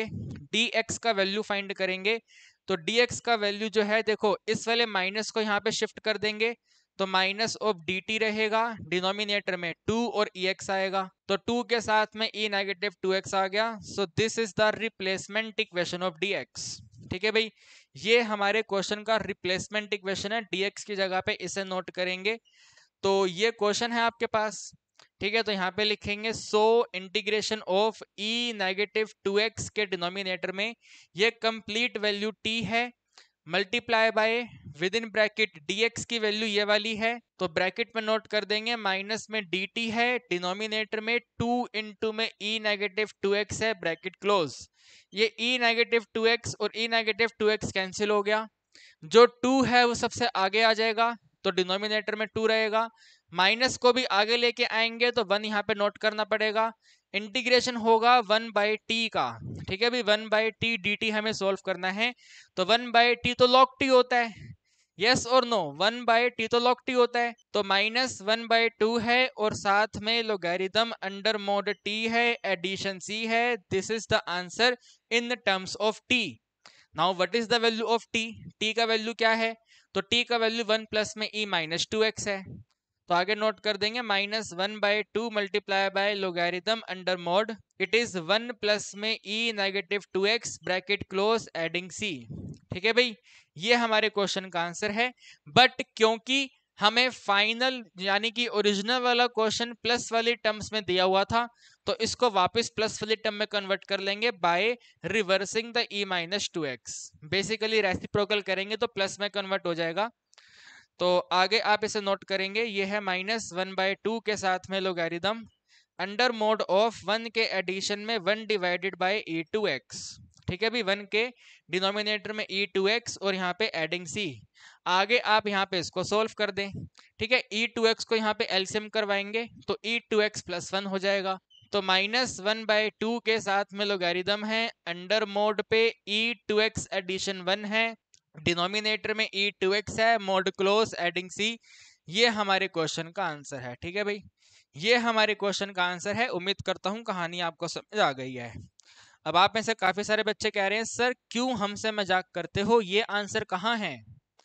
dx का वैल्यू फाइंड करेंगे, तो dx का वैल्यू जो है देखो इस वाले माइनस को यहाँ पे शिफ्ट कर देंगे तो माइनस ऑफ dt रहेगा, डिनोमिनेटर में 2 और ex आएगा, तो 2 के साथ में e नेगेटिव 2x आ गया, so this is the replacement equation of dx। ठीक है भाई, ये हमारे क्वेश्चन का रिप्लेसमेंट इक्वेशन है, dx की जगह पे इसे नोट करेंगे। तो ये क्वेश्चन है आपके पास, ठीक है, तो यहाँ पे लिखेंगे so integration of e negative 2x के डिनोमिनेटर में ये कंप्लीट वैल्यू t है, multiply by with in bracket dx की वैल्यू ये वाली है, तो ब्रैकेट में नोट कर देंगे माइनस में dt है, डिनोमिनेटर में 2 इंटू में e नेगेटिव 2x है, ब्रैकेट क्लोज, ये e नेगेटिव 2x और e नेगेटिव 2x कैंसिल हो गया, जो 2 है वो सबसे आगे आ जाएगा तो डिनोमिनेटर में 2 रहेगा, माइनस को भी आगे लेके आएंगे तो 1 यहाँ पे नोट करना पड़ेगा, इंटीग्रेशन होगा 1 बाई टी का, ठीक है भाई, 1 बाई टी डी टी हमें सोल्व करना है, तो 1 बाई टी तो लॉग टी होता है, यस और नो, 1 बाई टी तो लॉग टी होता है, तो माइनस 1 बाई 2 है और साथ में लोगैरिथम अंडर मोड टी है, एडिशन सी है, this is the answer in terms of t. Now what is the value of t, t का वैल्यू क्या है, तो टी का वैल्यू 1 प्लस में e माइनस 2x है, तो आगे नोट कर देंगे minus 1 by 2 multiply by logarithm under mod, it is 1 plus में e negative 2x bracket close adding c। ठीक है भाई, ये हमारे क्वेश्चन का आंसर है, बट क्योंकि हमें फाइनल यानी कि ओरिजिनल वाला क्वेश्चन प्लस वाली टर्म्स में दिया हुआ था, तो इसको वापस प्लस वाली टर्म में कन्वर्ट कर लेंगे by reversing the e minus 2x, basically reciprocal करेंगे तो प्लस में कन्वर्ट हो जाएगा। तो आगे आप इसे नोट करेंगे, ये है माइनस 1 बाई 2 के साथ में लोगैरिथम अंडर मोड ऑफ 1 के एडिशन में 1 डिवाइडेड बाय e2x, ठीक है भाई, 1 के डिनोमिनेटर में e2x और यहाँ पे एडिंग c, आगे आप यहाँ पे इसको सोल्व कर दें, ठीक है, e2x को यहाँ पे एलसीएम करवाएंगे तो e2x प्लस 1 हो जाएगा, तो माइनस 1 बाई 2 के साथ में लोगैरिथम है, अंडर मोड पे e2x एडिशन 1 है, डिनोमिनेटर में e2x है, मोड क्लोज एडिंग c, ये हमारे क्वेश्चन का आंसर है। ठीक है भाई, ये हमारे क्वेश्चन का आंसर है, उम्मीद करता हूँ कहानी आपको समझ आ गई है। अब आप में से काफी सारे बच्चे कह रहे हैं सर क्यों हमसे मजाक करते हो, ये आंसर कहाँ है,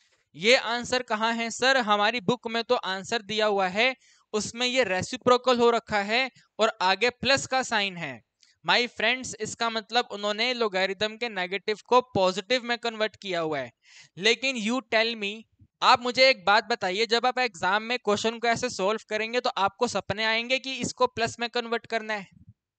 ये आंसर कहाँ है सर, हमारी बुक में तो आंसर दिया हुआ है, उसमें ये रेसिप्रोकल हो रखा है और आगे प्लस का साइन है। माय फ्रेंड्स, इसका मतलब उन्होंने लोगैरिथम के नेगेटिव को पॉजिटिव में कन्वर्ट किया हुआ है। लेकिन यू टेल मी, आप मुझे एक बात बताइए, जब आप एग्जाम में क्वेश्चन को ऐसे सोल्व करेंगे तो आपको सपने आएंगे कि इसको प्लस में कन्वर्ट करना है,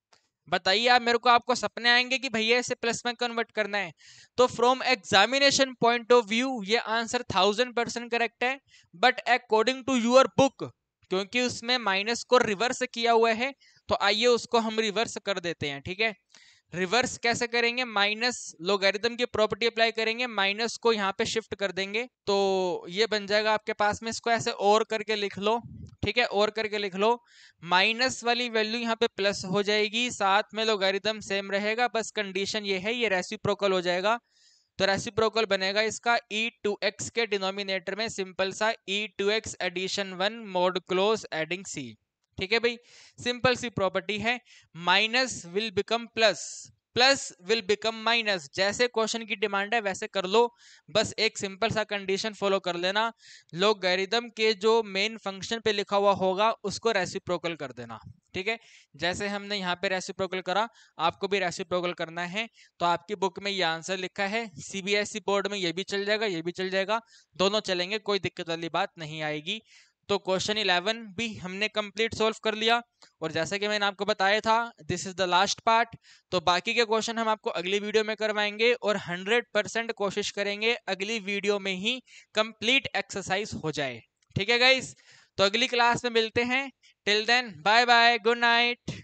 बताइए आप मेरे को, आपको सपने आएंगे कि भैया इसे प्लस में कन्वर्ट करना है। तो from examination point of view ये आंसर 1000% करेक्ट है, but according to your book, क्योंकि उसमें माइनस को रिवर्स किया हुआ है, तो आइए उसको हम रिवर्स कर देते हैं। ठीक है, रिवर्स कैसे करेंगे, माइनस लोगैरिथम की प्रॉपर्टी अप्लाई करेंगे, माइनस को यहाँ पे शिफ्ट कर देंगे, तो ये बन जाएगा आपके पास में, इसको ऐसे और करके लिख लो, ठीक है, और करके लिख लो, माइनस वाली वैल्यू यहाँ पे प्लस हो जाएगी, साथ में लोगैरिथम सेम रहेगा, बस कंडीशन ये है ये रेसिप्रोकल हो जाएगा, तो रेसिप्रोकल बनेगा इसका e2x के डिनोमिनेटर में सिंपल सा e2x addition 1 mod close adding c, ठीक है भाई, सिंपल सी प्रॉपर्टी है, minus will become plus, plus will become minus, जैसे क्वेश्चन की डिमांड है वैसे कर लो, बस एक सिंपल सा कंडीशन फॉलो कर लेना, लोगैरिथम के जो मेन फंक्शन पे लिखा हुआ होगा उसको रेसिप्रोकल कर देना, ठीक है, जैसे हमने यहाँ पे रेसिप्रोकल करा आपको भी रेसिप्रोकल करना है, तो आपकी बुक में ये आंसर लिखा है, सीबीएसई बोर्ड में ये भी चल जाएगा ये भी चल जाएगा, दोनों चलेंगे, कोई दिक्कत वाली बात नहीं आएगी। तो क्वेश्चन 11 भी हमने कंप्लीट सॉल्व कर लिया, और जैसे कि मैंने आपको बताया था this is the last part, तो बाकी के क्वेश्चन हम आपको अगली वीडियो में करवाएंगे, और 100% कोशिश करेंगे अगली वीडियो में ही कंप्लीट एक्सरसाइज हो जाए, ठीक है गाइस, तो अगली क्लास में मिलते हैं, till then bye bye, good night.